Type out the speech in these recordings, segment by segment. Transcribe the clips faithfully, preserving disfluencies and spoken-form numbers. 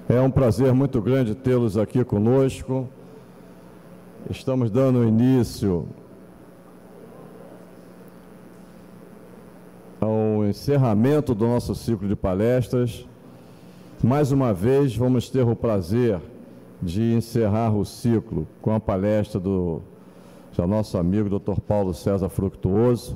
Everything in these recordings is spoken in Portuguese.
É um prazer muito grande tê-los aqui conosco. Estamos dando início ao encerramento do nosso ciclo de palestras. Mais uma vez, vamos ter o prazer de encerrar o ciclo com a palestra do, do nosso amigo doutor Paulo César Fructuoso.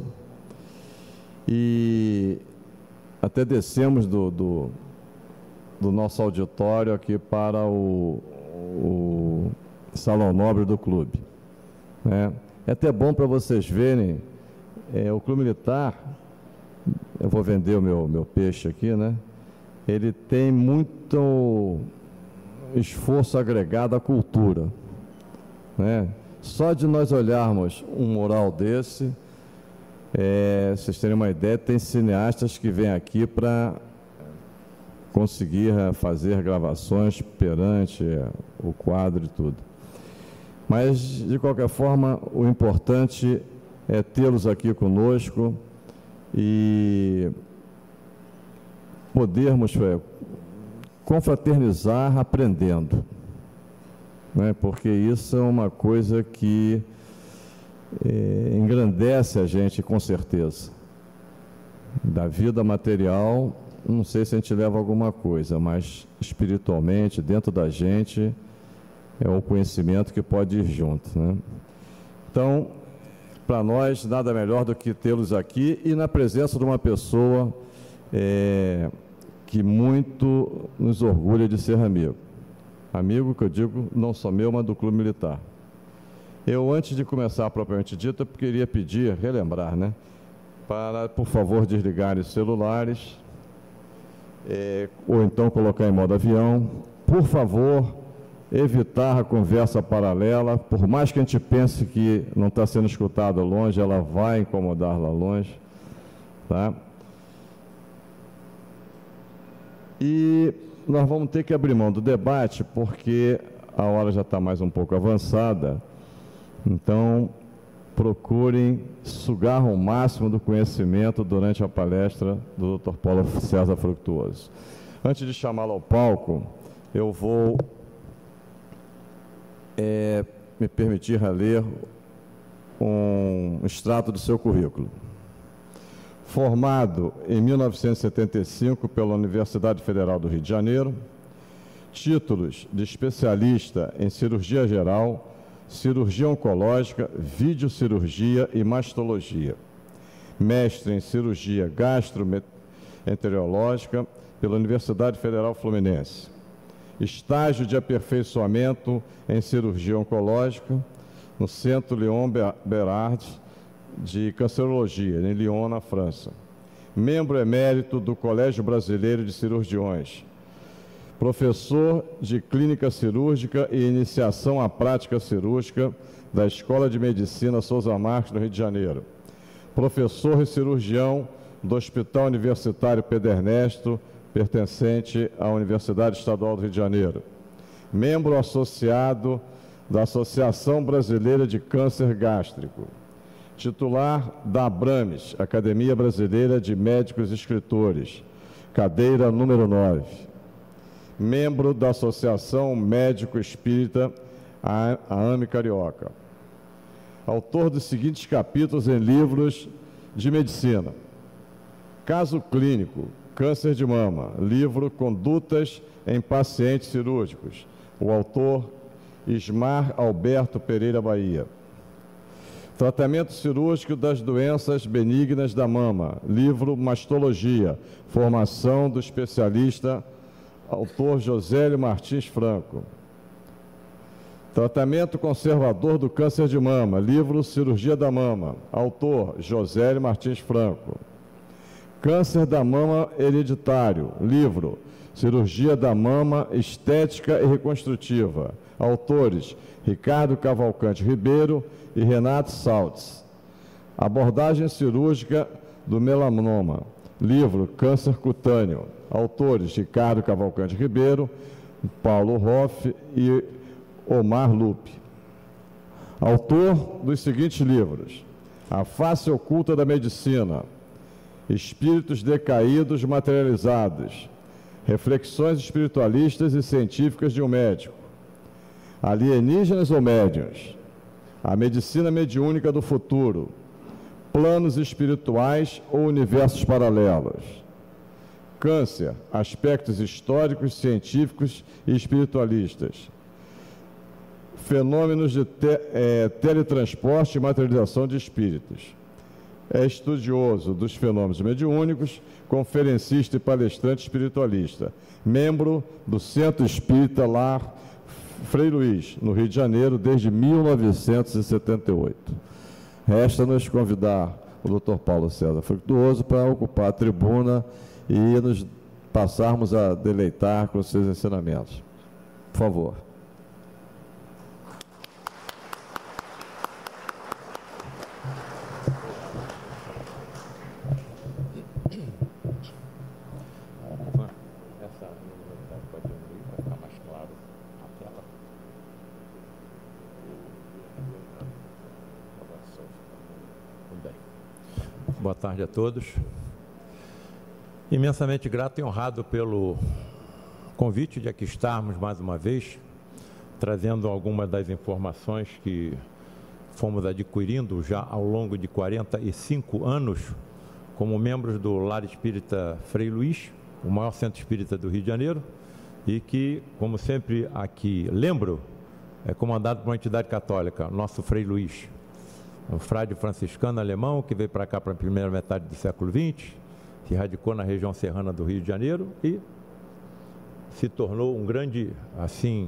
E até descemos do, do, do nosso auditório aqui para o, o Salão Nobre do Clube. É, é até bom para vocês verem, é, o Clube Militar, eu vou vender o meu, meu peixe aqui, né? Ele tem muito esforço agregado à cultura, né? Só de nós olharmos um mural desse, é, vocês terem uma ideia, tem cineastas que vêm aqui para conseguir fazer gravações perante o quadro e tudo. Mas, de qualquer forma, o importante é tê-los aqui conosco e podermos é, confraternizar aprendendo, né? Porque isso é uma coisa que é, engrandece a gente, com certeza. Da vida material, não sei se a gente leva alguma coisa, mas espiritualmente, dentro da gente, é o conhecimento que pode ir junto, né? Então, para nós, nada melhor do que tê-los aqui e na presença de uma pessoa é, que muito nos orgulha de ser amigo. Amigo que eu digo, não só meu, mas do Clube Militar. Eu, antes de começar propriamente dito, eu queria pedir, relembrar, né, para, por favor, desligarem os celulares, é, ou então colocar em modo avião. Por favor, evitar a conversa paralela, por mais que a gente pense que não está sendo escutado longe, ela vai incomodar lá longe, tá? E nós vamos ter que abrir mão do debate, porque a hora já está mais um pouco avançada, então procurem sugar o máximo do conhecimento durante a palestra do doutor Paulo César Fructuoso. Antes de chamá-lo ao palco, eu vou é, me permitir ler um extrato do seu currículo. Formado em mil novecentos e setenta e cinco pela Universidade Federal do Rio de Janeiro, títulos de especialista em cirurgia geral, cirurgia oncológica, videocirurgia e mastologia. Mestre em cirurgia gastroenterológica pela Universidade Federal Fluminense. Estágio de aperfeiçoamento em cirurgia oncológica no Centro Léon Bérard de Cancerologia, em Lyon, na França. Membro emérito do Colégio Brasileiro de Cirurgiões. Professor de Clínica Cirúrgica e Iniciação à Prática Cirúrgica da Escola de Medicina Souza Marques, no Rio de Janeiro. Professor e cirurgião do Hospital Universitário Pedro Ernesto, pertencente à Universidade Estadual do Rio de Janeiro. Membro associado da Associação Brasileira de Câncer Gástrico. Titular da ABRAMES, Academia Brasileira de Médicos e Escritores, cadeira número nove. Membro da Associação Médico Espírita A A M E Carioca. Autor dos seguintes capítulos em livros de medicina. Caso clínico, câncer de mama, livro Condutas em Pacientes Cirúrgicos. O autor, Ismar Alberto Pereira Bahia. Tratamento cirúrgico das doenças benignas da mama, livro Mastologia, formação do especialista, autor Josélio Martins Franco. Tratamento conservador do câncer de mama, livro Cirurgia da Mama, autor Josélio Martins Franco. Câncer da mama hereditário, livro Cirurgia da Mama Estética e Reconstrutiva, autores Ricardo Cavalcante Ribeiro e Renato Saltz. Abordagem cirúrgica do melanoma, livro Câncer Cutâneo, autores Ricardo Cavalcante Ribeiro, Paulo Hoff e Omar Lupe. Autor dos seguintes livros: A Face Oculta da Medicina, Espíritos Decaídos Materializados, Reflexões espiritualistas e científicas de um médico. Alienígenas ou médiuns? A medicina mediúnica do futuro. Planos espirituais ou universos paralelos? Câncer, aspectos históricos, científicos e espiritualistas. Fenômenos de te, é, teletransporte e materialização de espíritos. É estudioso dos fenômenos mediúnicos, conferencista e palestrante espiritualista. Membro do Centro Espírita Lar Frei Luís, no Rio de Janeiro, desde mil novecentos e setenta e oito. Resta-nos convidar o doutor Paulo César Frutuoso para ocupar a tribuna e nos passarmos a deleitar com os seus ensinamentos. Por favor. Boa tarde a todos. Imensamente grato e honrado pelo convite de aqui estarmos mais uma vez, trazendo algumas das informações que fomos adquirindo já ao longo de quarenta e cinco anos como membros do Lar Espírita Frei Luís, o maior centro espírita do Rio de Janeiro, e que, como sempre aqui lembro, é comandado por uma entidade católica, nosso Frei Luís, um frade franciscano alemão que veio para cá para a primeira metade do século vinte, se radicou na região serrana do Rio de Janeiro e se tornou um grande, assim,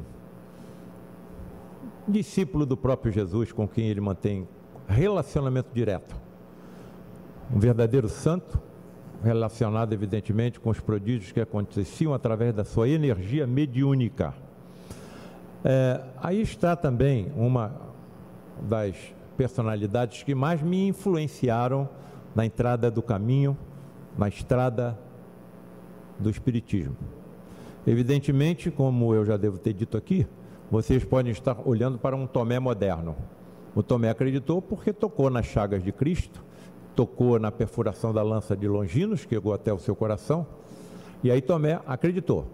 discípulo do próprio Jesus, com quem ele mantém relacionamento direto. Um verdadeiro santo, relacionado evidentemente com os prodígios que aconteciam através da sua energia mediúnica. É, aí está também uma das personalidades que mais me influenciaram na entrada do caminho, na estrada do Espiritismo. Evidentemente, como eu já devo ter dito aqui, vocês podem estar olhando para um Tomé moderno. O Tomé acreditou porque tocou nas chagas de Cristo, tocou na perfuração da lança de Longinos, que chegou até o seu coração, e aí Tomé acreditou.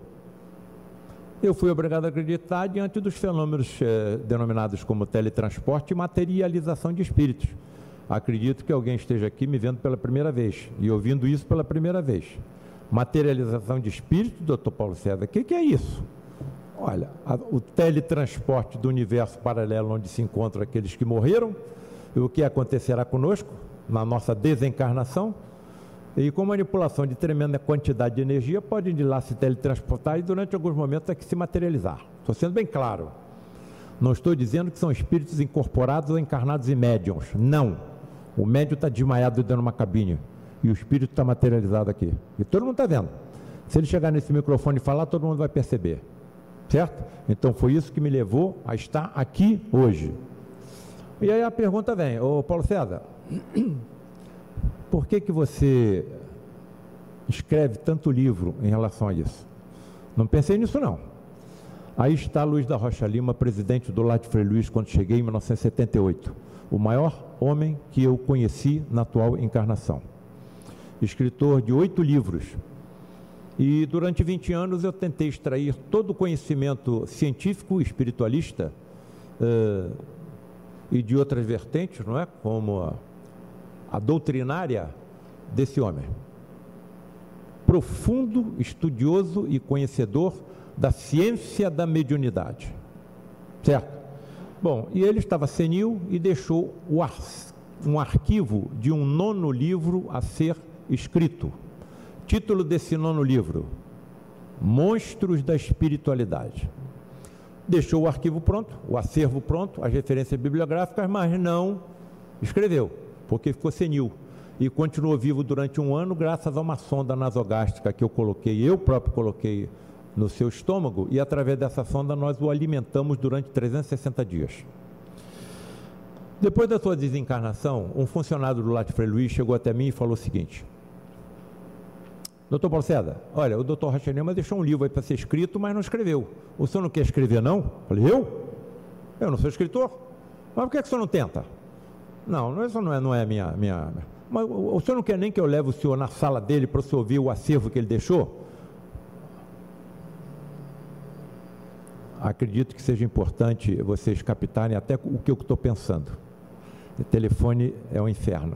Eu fui obrigado a acreditar diante dos fenômenos eh, denominados como teletransporte e materialização de espíritos. Acredito que alguém esteja aqui me vendo pela primeira vez e ouvindo isso pela primeira vez. Materialização de espírito, doutor Paulo César, o que, que é isso? Olha, a, o teletransporte do universo paralelo onde se encontram aqueles que morreram, e o que acontecerá conosco na nossa desencarnação, e com manipulação de tremenda quantidade de energia, podem de lá se teletransportar e durante alguns momentos é que se materializar. Estou sendo bem claro. Não estou dizendo que são espíritos incorporados ou encarnados em médiums. Não. O médium está desmaiado dentro de uma cabine e o espírito está materializado aqui. E todo mundo está vendo. Se ele chegar nesse microfone e falar, todo mundo vai perceber. Certo? Então foi isso que me levou a estar aqui hoje. E aí a pergunta vem, ô Paulo César, por que que você escreve tanto livro em relação a isso? Não pensei nisso, não. Aí está Luiz da Rocha Lima, presidente do Lar de Frei Luís, quando cheguei em mil novecentos e setenta e oito. O maior homem que eu conheci na atual encarnação. Escritor de oito livros. E durante vinte anos eu tentei extrair todo o conhecimento científico e espiritualista uh, e de outras vertentes, não é? Como a a doutrinária desse homem. Profundo, estudioso e conhecedor da ciência da mediunidade. Certo? Bom, e ele estava senil e deixou o ar, um arquivo de um nono livro a ser escrito. Título desse nono livro: Monstros da Espiritualidade. Deixou o arquivo pronto, o acervo pronto, as referências bibliográficas, mas não escreveu, porque ficou senil, e continuou vivo durante um ano graças a uma sonda nasogástrica que eu coloquei, eu próprio coloquei no seu estômago, e através dessa sonda nós o alimentamos durante trezentos e sessenta dias. Depois da sua desencarnação, um funcionário do Lar de Frei Luís chegou até mim e falou o seguinte: doutor Paulo César, olha, o doutor Rocha Lima deixou um livro aí para ser escrito, mas não escreveu. O senhor não quer escrever, não? Eu falei, eu? Eu não sou escritor. Mas por que, que o senhor não tenta? Não, isso não é, não é minha, minha... Mas o senhor não quer nem que eu leve o senhor na sala dele para o senhor ver o acervo que ele deixou? acredito que seja importante vocês captarem até o que eu estou pensando. O telefone é um inferno.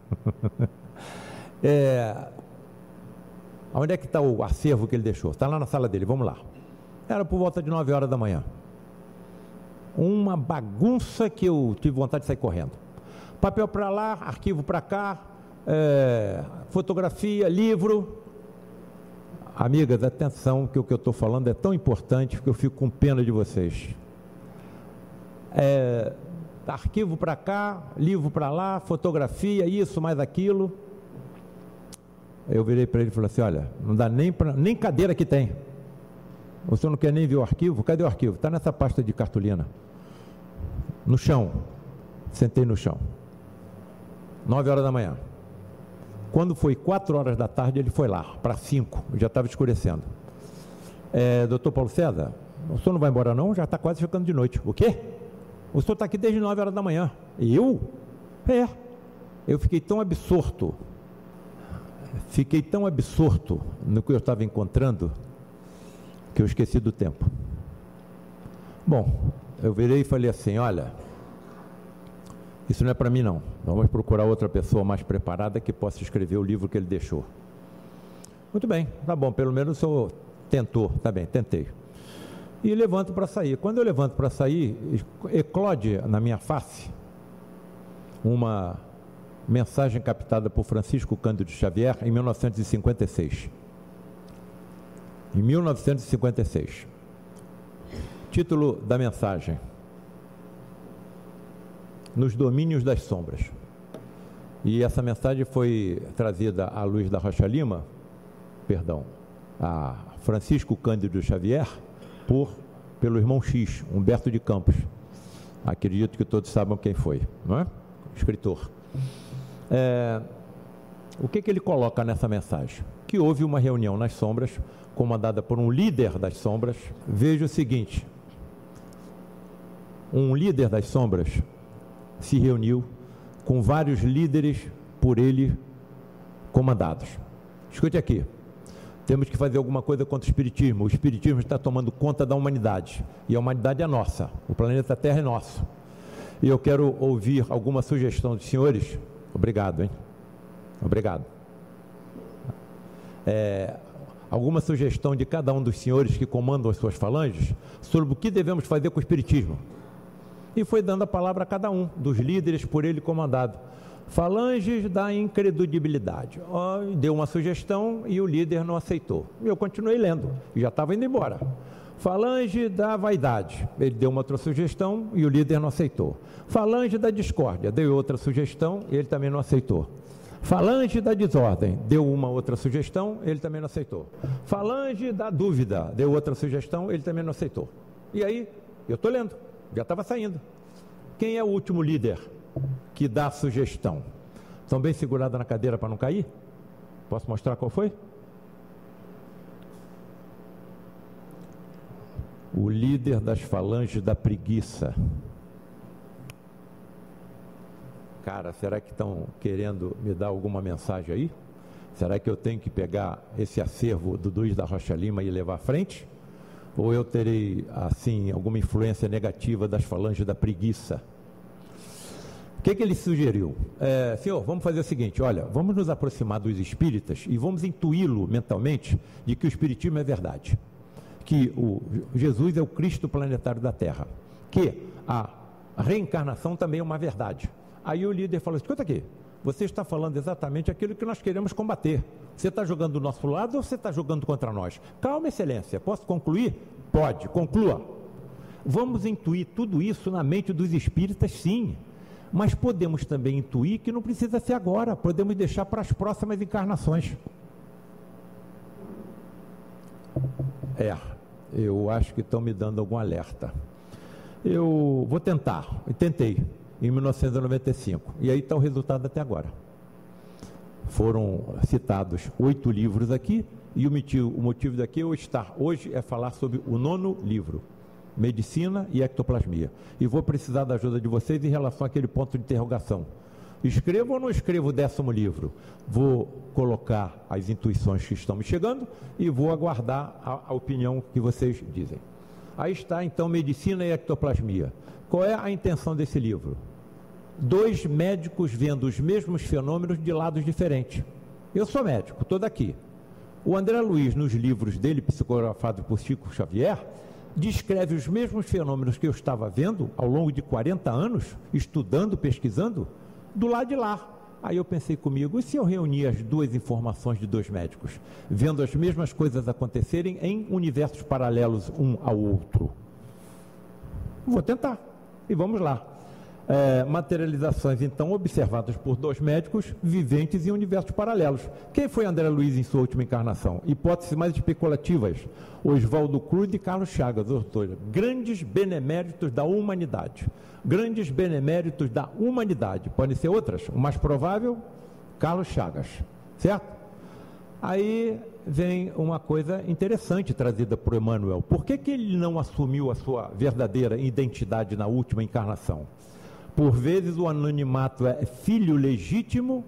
é, onde é que está o acervo que ele deixou? Está lá na sala dele, vamos lá. Era por volta de nove horas da manhã. Uma bagunça que eu tive vontade de sair correndo. Papel para lá, arquivo para cá, é, fotografia, livro. Amigas, atenção, que o que eu estou falando é tão importante que eu fico com pena de vocês. É, arquivo para cá, livro para lá, fotografia, isso, mais aquilo. Eu virei para ele e falei assim, olha, não dá nem, pra, nem cadeira que tem. O senhor não quer nem ver o arquivo? Cadê o arquivo? Está nessa pasta de cartolina. No chão. Sentei no chão. Nove horas da manhã. Quando foi quatro horas da tarde, ele foi lá, para cinco, já estava escurecendo. É, doutor Paulo César, o senhor não vai embora não? Já está quase ficando de noite. O quê? O senhor está aqui desde nove horas da manhã. Eu? É. Eu fiquei tão absorto, fiquei tão absorto no que eu estava encontrando, que eu esqueci do tempo. Bom, eu virei e falei assim, olha, isso não é para mim não, vamos procurar outra pessoa mais preparada que possa escrever o livro que ele deixou. Muito bem, tá bom, pelo menos o senhor tentou, tá bem, tentei. E levanto para sair. Quando eu levanto para sair, eclode na minha face uma mensagem captada por Francisco Cândido Xavier em mil novecentos e cinquenta e seis. Em mil novecentos e cinquenta e seis. Título da mensagem: Nos domínios das sombras. E essa mensagem foi trazida à Luiz da Rocha Lima, perdão, a Francisco Cândido Xavier, por, pelo irmão X, Humberto de Campos. Acredito que todos sabem quem foi, não é? Escritor. É, o que, que ele coloca nessa mensagem? Que houve uma reunião nas sombras, comandada por um líder das sombras. Veja o seguinte: um líder das sombras se reuniu com vários líderes por ele comandados. Escute aqui, temos que fazer alguma coisa contra o espiritismo. O espiritismo está tomando conta da humanidade, e a humanidade é nossa, o planeta Terra é nosso. E eu quero ouvir alguma sugestão dos senhores. Obrigado, hein? Obrigado. É, alguma sugestão de cada um dos senhores que comandam as suas falanges sobre o que devemos fazer com o espiritismo. E foi dando a palavra a cada um dos líderes por ele comandado. Falanges da incredibilidade. Oh, deu uma sugestão e o líder não aceitou. Eu continuei lendo, já estava indo embora. Falange da vaidade. Ele deu uma outra sugestão e o líder não aceitou. Falange da discórdia. Deu outra sugestão e ele também não aceitou. Falange da desordem. Deu uma outra sugestão, ele também não aceitou. Falange da dúvida. Deu outra sugestão, ele também não aceitou. E aí, eu estou lendo. Já estava saindo. Quem é o último líder que dá a sugestão? Estão bem segurados na cadeira para não cair? Posso mostrar qual foi? O líder das falanges da preguiça. Cara, será que estão querendo me dar alguma mensagem aí? Será que eu tenho que pegar esse acervo do Luiz da Rocha Lima e levar à frente? Ou eu terei, assim, alguma influência negativa das falanges da preguiça? O que, que ele sugeriu? É, senhor, vamos fazer o seguinte, olha, vamos nos aproximar dos espíritas e vamos intuí-lo mentalmente de que o espiritismo é verdade. Que o Jesus é o Cristo planetário da Terra. Que a reencarnação também é uma verdade. Aí o líder falou, escuta aqui, você está falando exatamente aquilo que nós queremos combater. Você está jogando do nosso lado ou você está jogando contra nós? Calma, excelência, posso concluir? Pode, conclua. Vamos intuir tudo isso na mente dos espíritas, sim. Mas podemos também intuir que não precisa ser agora, podemos deixar para as próximas encarnações. É, eu acho que estão me dando algum alerta. Eu vou tentar, e tentei, em mil novecentos e noventa e cinco, e aí está o resultado até agora. Foram citados oito livros aqui, e o motivo, o motivo daqui eu estar hoje é falar sobre o nono livro, Medicina e Ectoplasmia. E vou precisar da ajuda de vocês em relação àquele ponto de interrogação. Escrevo ou não escrevo o décimo livro? Vou colocar as intuições que estão me chegando e vou aguardar a, a opinião que vocês dizem. aí está então Medicina e Ectoplasmia. Qual é a intenção desse livro? Dois médicos vendo os mesmos fenômenos de lados diferentes. Eu sou médico, estou daqui. O André Luiz, nos livros dele, psicografados por Chico Xavier, descreve os mesmos fenômenos que eu estava vendo ao longo de quarenta anos, estudando, pesquisando, do lado de lá. Aí eu pensei comigo, e se eu reunir as duas informações de dois médicos, vendo as mesmas coisas acontecerem em universos paralelos um ao outro? Vou tentar, e vamos lá. É, materializações, então, observadas por dois médicos viventes em universos paralelos. Quem foi André Luiz em sua última encarnação? Hipóteses mais especulativas. Oswaldo Cruz e Carlos Chagas, ou seja, grandes beneméritos da humanidade. Grandes beneméritos da humanidade. Podem ser outras. O mais provável, Carlos Chagas. Certo? Aí vem uma coisa interessante trazida por Emmanuel. Por que que ele não assumiu a sua verdadeira identidade na última encarnação? Por vezes o anonimato é filho legítimo,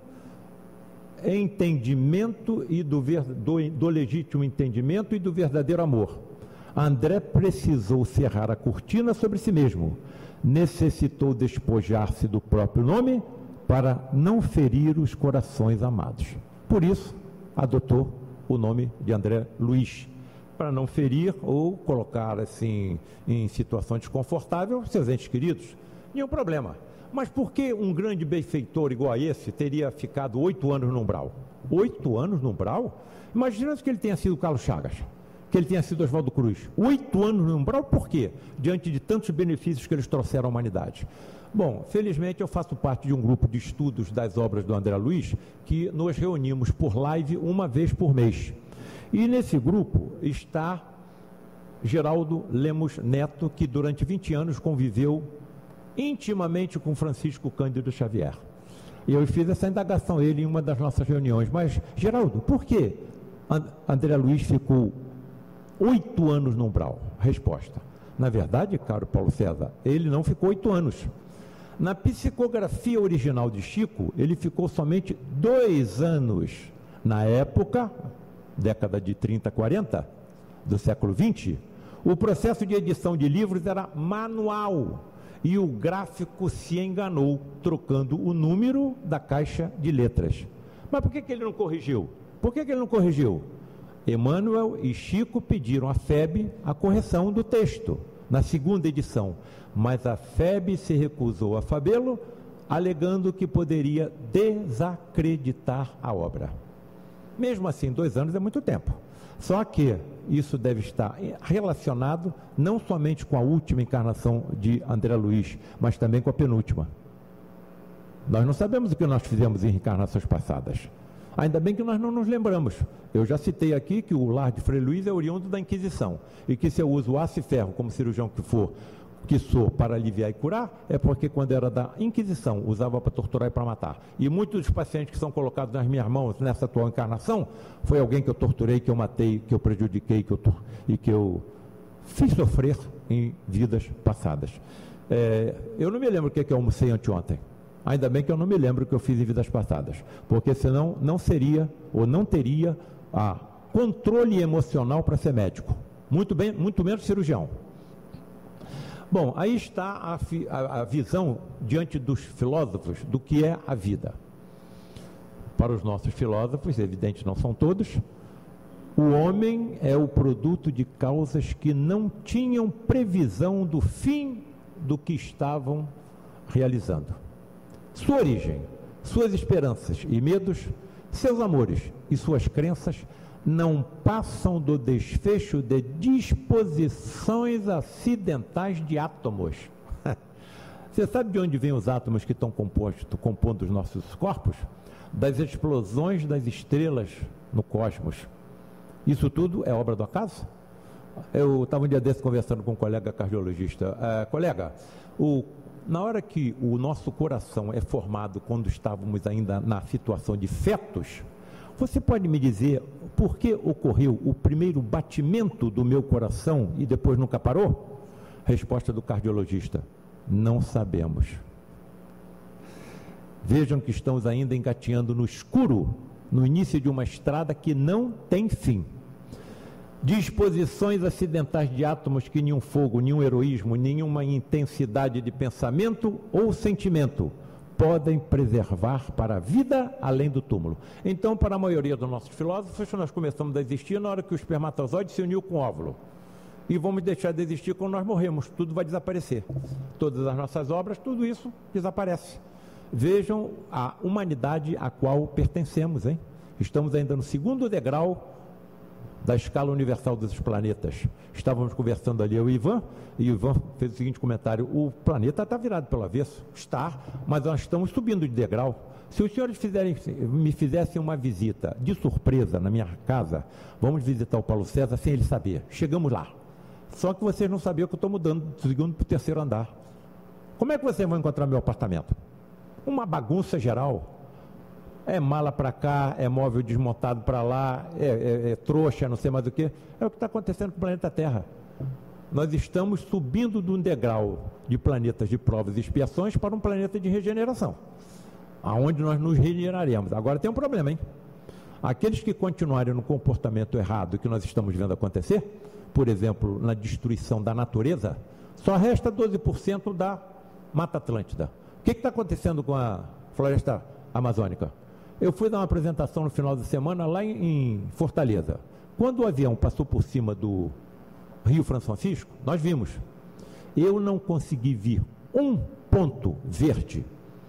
entendimento e do, ver, do, do legítimo entendimento e do verdadeiro amor. André precisou cerrar a cortina sobre si mesmo, necessitou despojar-se do próprio nome para não ferir os corações amados. Por isso, adotou o nome de André Luiz, para não ferir ou colocar assim em situação desconfortável seus entes queridos. Nenhum problema. Mas por que um grande benfeitor igual a esse teria ficado oito anos no umbral? Oito anos no umbral? Imagina que ele tenha sido Carlos Chagas, que ele tenha sido Oswaldo Cruz. Oito anos no umbral, por quê? Diante de tantos benefícios que eles trouxeram à humanidade. Bom, felizmente eu faço parte de um grupo de estudos das obras do André Luiz, que nos reunimos por live uma vez por mês. E nesse grupo está Geraldo Lemos Neto, que durante vinte anos conviveu intimamente com Francisco Cândido Xavier. E eu fiz essa indagação a ele em uma das nossas reuniões. Mas, Geraldo, por que André Luiz ficou oito anos no umbral? Resposta: na verdade, caro Paulo César, ele não ficou oito anos. Na psicografia original de Chico, ele ficou somente dois anos. Na época, década de trinta, quarenta, do século vinte, o processo de edição de livros era manual. E o gráfico se enganou, trocando o número da caixa de letras. Mas por que que ele não corrigiu? Por que que ele não corrigiu? Emmanuel e Chico pediram à F E B a correção do texto, na segunda edição. Mas a F E B se recusou a fazê-lo, alegando que poderia desacreditar a obra. Mesmo assim, dois anos é muito tempo. Só que isso deve estar relacionado não somente com a última encarnação de André Luiz, mas também com a penúltima. Nós não sabemos o que nós fizemos em encarnações passadas. Ainda bem que nós não nos lembramos. Eu já citei aqui que o lar de Frei Luiz é oriundo da Inquisição, e que se eu uso aço e ferro como cirurgião que for, que sou, para aliviar e curar, é porque quando era da Inquisição, usava para torturar e para matar. E muitos dos pacientes que são colocados nas minhas mãos nessa atual encarnação, foi alguém que eu torturei, que eu matei, que eu prejudiquei, que eu, e que eu fiz sofrer em vidas passadas. É, eu não me lembro o que, que eu almocei anteontem. Ainda bem que eu não me lembro o que eu fiz em vidas passadas, porque senão não seria, ou não teria, a controle emocional para ser médico. Muito bem, muito menos cirurgião. Bom, aí está a, a, a visão diante dos filósofos do que é a vida. Para os nossos filósofos, evidente não são todos, o homem é o produto de causas que não tinham previsão do fim do que estavam realizando. Sua origem, suas esperanças e medos, seus amores e suas crenças não passam do desfecho de disposições acidentais de átomos. Você sabe de onde vêm os átomos que estão compostos, compondo os nossos corpos? Das explosões das estrelas no cosmos. Isso tudo é obra do acaso? Eu estava um dia desse conversando com um colega cardiologista. Uh, colega, o, na hora que o nosso coração é formado, quando estávamos ainda na situação de fetos, você pode me dizer por que ocorreu o primeiro batimento do meu coração e depois nunca parou? Resposta do cardiologista: não sabemos. Vejam que estamos ainda engateando no escuro, no início de uma estrada que não tem fim. disposições acidentais de átomos que nenhum fogo, nenhum heroísmo, nenhuma intensidade de pensamento ou sentimento podem preservar para a vida além do túmulo. Então, para a maioria dos nossos filósofos, nós começamos a existir na hora que o espermatozoide se uniu com o óvulo. E vamos deixar de existir quando nós morremos. Tudo vai desaparecer. Todas as nossas obras, tudo isso desaparece. Vejam a humanidade a qual pertencemos, hein? Estamos ainda no segundo degrau da escala universal dos planetas. Estávamos conversando ali, eu e o Ivan, e o Ivan fez o seguinte comentário: o planeta está virado pelo avesso. Está, mas nós estamos subindo de degrau. Se os senhores fizerem, me fizessem uma visita de surpresa na minha casa, vamos visitar o Paulo César sem ele saber. Chegamos lá. Só que vocês não sabiam que eu estou mudando do segundo para o terceiro andar. Como é que vocês vão encontrar meu apartamento? Uma bagunça geral. É mala para cá, é móvel desmontado para lá, é, é, é trouxa, não sei mais o que. É o que está acontecendo com o planeta Terra. Nós estamos subindo de um degrau de planetas de provas e expiações para um planeta de regeneração, aonde nós nos regeneraremos. Agora tem um problema, hein? Aqueles que continuarem no comportamento errado que nós estamos vendo acontecer, por exemplo, na destruição da natureza, só resta doze por cento da Mata Atlântida. O que está acontecendo com a floresta amazônica? Eu fui dar uma apresentação no final de semana lá em, em Fortaleza. Quando o avião passou por cima do Rio Francisco, nós vimos. Eu não consegui ver um ponto verde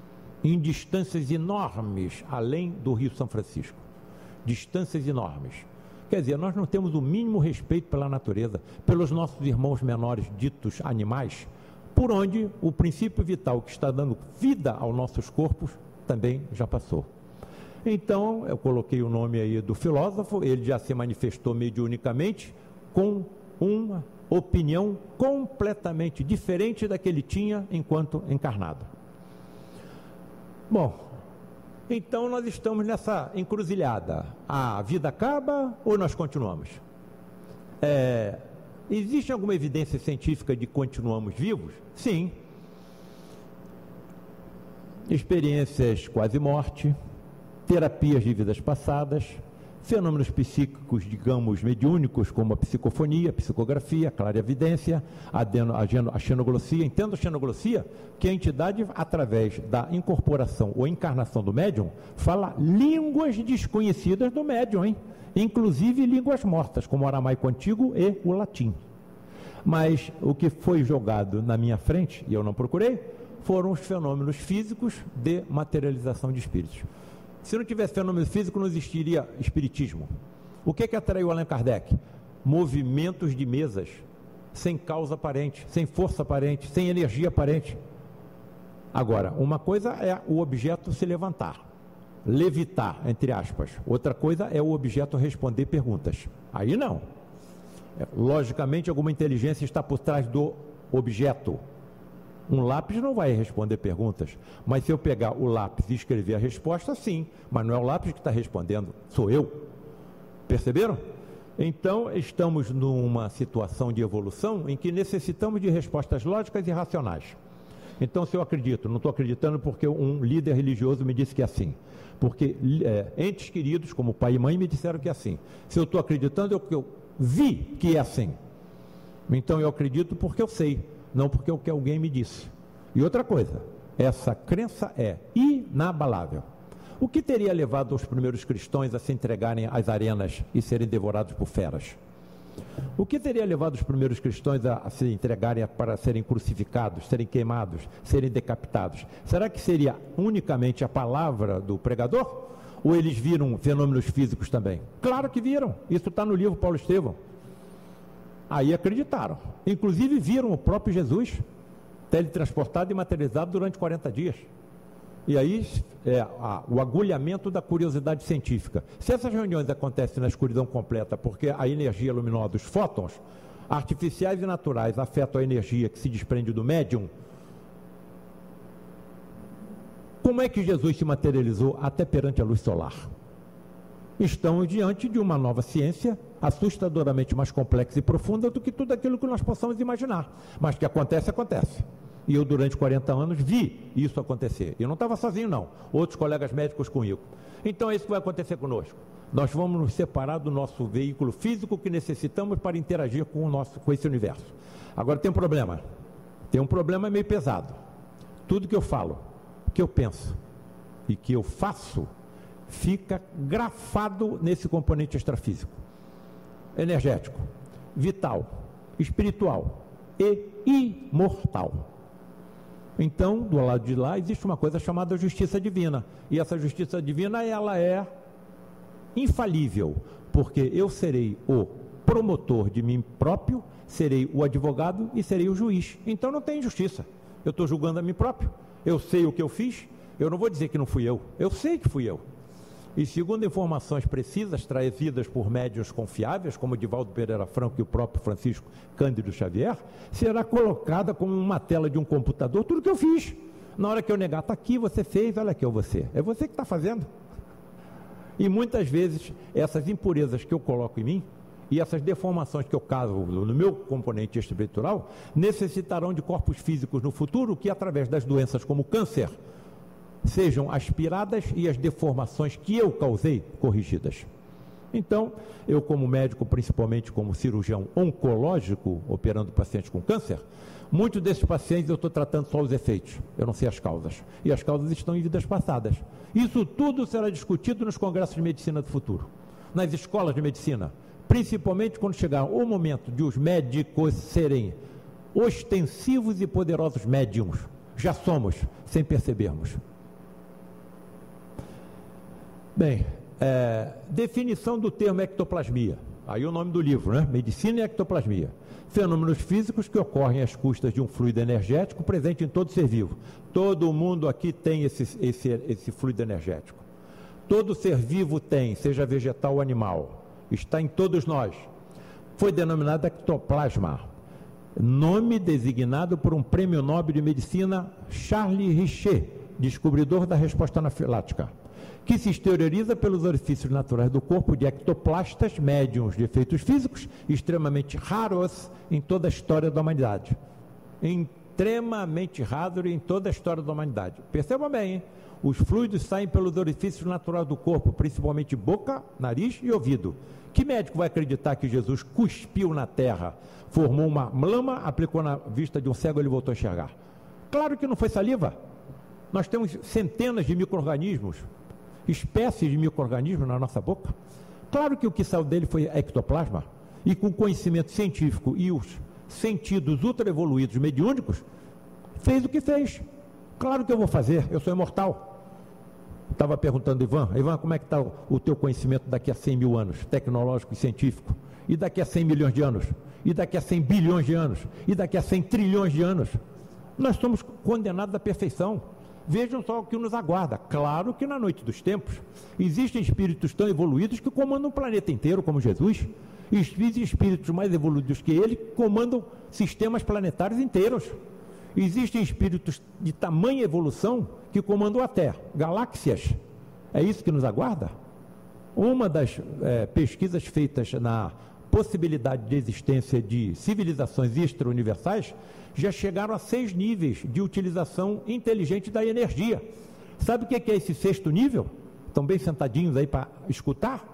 em distâncias enormes além do Rio São Francisco. Distâncias enormes. Quer dizer, nós não temos o mínimo respeito pela natureza, pelos nossos irmãos menores ditos animais, por onde o princípio vital que está dando vida aos nossos corpos também já passou. Então, eu coloquei o nome aí do filósofo, ele já se manifestou mediunicamente com uma opinião completamente diferente da que ele tinha enquanto encarnado. Bom, então nós estamos nessa encruzilhada. A vida acaba ou nós continuamos? É, existe alguma evidência científica de que continuamos vivos? Sim. Experiências quase morte, terapias de vidas passadas, fenômenos psíquicos, digamos, mediúnicos, como a psicofonia, a psicografia, a clarividência, a, deno, a, geno, a xenoglossia. Entendo a xenoglossia, que a entidade, através da incorporação ou encarnação do médium, fala línguas desconhecidas do médium, hein? Inclusive línguas mortas, como o aramaico antigo e o latim. Mas o que foi jogado na minha frente, e eu não procurei, foram os fenômenos físicos de materialização de espíritos. Se não tivesse fenômeno físico, não existiria espiritismo. O que é que atraiu Allan Kardec? Movimentos de mesas, sem causa aparente, sem força aparente, sem energia aparente. Agora, uma coisa é o objeto se levantar, levitar, entre aspas. Outra coisa é o objeto responder perguntas. Aí não. Logicamente, alguma inteligência está por trás do objeto. Um lápis não vai responder perguntas, mas se eu pegar o lápis e escrever a resposta, sim, mas não é o lápis que está respondendo, sou eu. Perceberam? Então, estamos numa situação de evolução em que necessitamos de respostas lógicas e racionais. Então, se eu acredito, não estou acreditando porque um líder religioso me disse que é assim, porque é, entes queridos, como pai e mãe, me disseram que é assim. Se eu estou acreditando, é porque eu vi que é assim. Então, eu acredito porque eu sei, não porque o que alguém me disse. E outra coisa, essa crença é inabalável. O que teria levado os primeiros cristãos a se entregarem às arenas e serem devorados por feras? O que teria levado os primeiros cristãos a, a se entregarem a, para serem crucificados, serem queimados, serem decapitados? Será que seria unicamente a palavra do pregador? Ou eles viram fenômenos físicos também? Claro que viram. Isso está no livro Paulo Estevão. Aí acreditaram. Inclusive viram o próprio Jesus teletransportado e materializado durante quarenta dias. E aí é a, o agulhamento da curiosidade científica. Se essas reuniões acontecem na escuridão completa, porque a energia luminosa dos fótons, artificiais e naturais, afetam a energia que se desprende do médium, como é que Jesus se materializou até perante a luz solar? Estamos diante de uma nova ciência assustadoramente mais complexa e profunda do que tudo aquilo que nós possamos imaginar. Mas que acontece, acontece. E eu, durante quarenta anos, vi isso acontecer. Eu não estava sozinho, não. Outros colegas médicos comigo. Então, é isso que vai acontecer conosco. Nós vamos nos separar do nosso veículo físico que necessitamos para interagir com, o nosso, com esse universo. Agora tem um problema, tem um problema meio pesado. Tudo que eu falo, que eu penso e que eu faço, fica grafado nesse componente extrafísico, energético, vital, espiritual e imortal. Então, do lado de lá, existe uma coisa chamada justiça divina. E essa justiça divina, ela é infalível, porque eu serei o promotor de mim próprio, serei o advogado e serei o juiz. Então não tem injustiça. Eu estou julgando a mim próprio, eu sei o que eu fiz, eu não vou dizer que não fui eu, eu sei que fui eu. E segundo informações precisas, trazidas por médiuns confiáveis, como Divaldo Pereira Franco e o próprio Francisco Cândido Xavier, será colocada como uma tela de um computador tudo que eu fiz. Na hora que eu negar, está aqui, você fez, olha aqui, é você. É você que está fazendo. E muitas vezes, essas impurezas que eu coloco em mim, e essas deformações que eu causo no meu componente espiritual, necessitarão de corpos físicos no futuro que, através das doenças como câncer, sejam aspiradas e as deformações que eu causei corrigidas. Então, eu como médico, principalmente como cirurgião oncológico, operando pacientes com câncer, muitos desses pacientes eu estou tratando só os efeitos, eu não sei as causas. E as causas estão em vidas passadas. Isso tudo será discutido nos congressos de medicina do futuro, nas escolas de medicina, principalmente quando chegar o momento de os médicos serem ostensivos e poderosos médiums. Já somos, sem percebermos. Bem, é, definição do termo ectoplasmia. Aí o nome do livro, né? Medicina e ectoplasmia. Fenômenos físicos que ocorrem às custas de um fluido energético presente em todo ser vivo. Todo mundo aqui tem esse, esse, esse fluido energético. Todo ser vivo tem, seja vegetal ou animal. Está em todos nós. Foi denominado ectoplasma. Nome designado por um prêmio Nobel de Medicina, Charles Richet, descobridor da resposta anafilática, que se exterioriza pelos orifícios naturais do corpo de ectoplastas médiums de efeitos físicos extremamente raros em toda a história da humanidade. Extremamente raro em toda a história da humanidade. Percebam bem, hein? Os fluidos saem pelos orifícios naturais do corpo, principalmente boca, nariz e ouvido. Que médico vai acreditar que Jesus cuspiu na terra, formou uma lama, aplicou na vista de um cego e ele voltou a enxergar? Claro que não foi saliva. Nós temos centenas de micro-organismos, espécies de micro-organismos na nossa boca. Claro que o que saiu dele foi ectoplasma, e com conhecimento científico e os sentidos ultra-evoluídos mediúnicos, fez o que fez. Claro que eu vou fazer, eu sou imortal. Estava perguntando, Ivan, Ivan, como é que está o, o teu conhecimento daqui a cem mil anos, tecnológico e científico? E daqui a cem milhões de anos? E daqui a cem bilhões de anos? E daqui a cem trilhões de anos? Nós somos condenados à perfeição. Vejam só o que nos aguarda. Claro que na noite dos tempos existem espíritos tão evoluídos que comandam o planeta inteiro, como Jesus. E existem espíritos mais evoluídos que ele que comandam sistemas planetários inteiros. Existem espíritos de tamanha evolução que comandam até galáxias. É isso que nos aguarda? Uma das é, pesquisas feitas na possibilidade de existência de civilizações extra-universais já chegaram a seis níveis de utilização inteligente da energia. Sabe o que é esse sexto nível? Estão bem sentadinhos aí para escutar?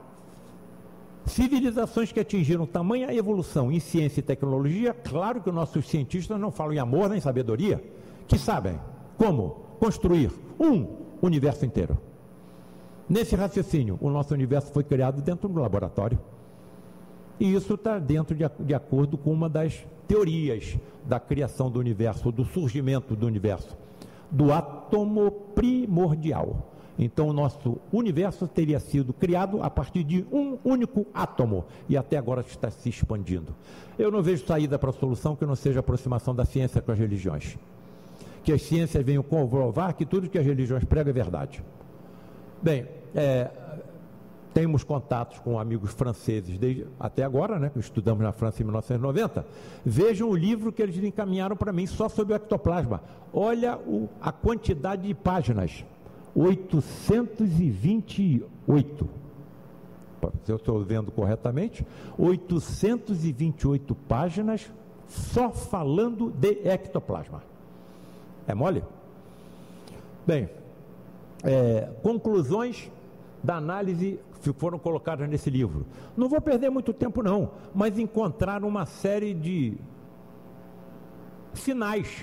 Civilizações que atingiram tamanha evolução em ciência e tecnologia. Claro que os nossos cientistas não falam em amor nem sabedoria, que sabem como construir um universo inteiro. Nesse raciocínio, o nosso universo foi criado dentro do laboratório. E isso está dentro de, de acordo com uma das teorias da criação do universo, do surgimento do universo, do átomo primordial. Então, o nosso universo teria sido criado a partir de um único átomo e até agora está se expandindo. Eu não vejo saída para a solução que não seja a aproximação da ciência com as religiões. Que as ciências venham comprovar que tudo que as religiões pregam é verdade. Bem, é, temos contatos com amigos franceses desde, até agora, né, que estudamos na França em mil novecentos e noventa. Vejam o livro que eles encaminharam para mim só sobre o ectoplasma. Olha o, a quantidade de páginas. oitocentos e vinte e oito. Se eu estou vendo corretamente, oitocentos e vinte e oito páginas só falando de ectoplasma. É mole? Bem, é, conclusões da análise que foram colocadas nesse livro. Não vou perder muito tempo não, mas encontrar uma série de sinais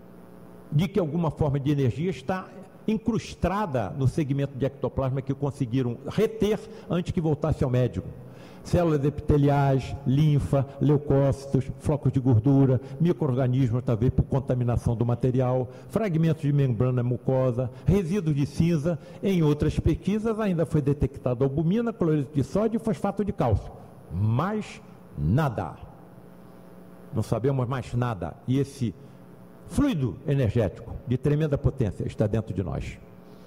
de que alguma forma de energia está incrustada no segmento de ectoplasma que conseguiram reter antes que voltasse ao médico. Células epiteliais, linfa, leucócitos, flocos de gordura, micro-organismos, talvez por contaminação do material, fragmentos de membrana mucosa, resíduos de cinza. Em outras pesquisas ainda foi detectado albumina, cloreto de sódio e fosfato de cálcio. Mas nada. Não sabemos mais nada. E esse fluido energético de tremenda potência está dentro de nós.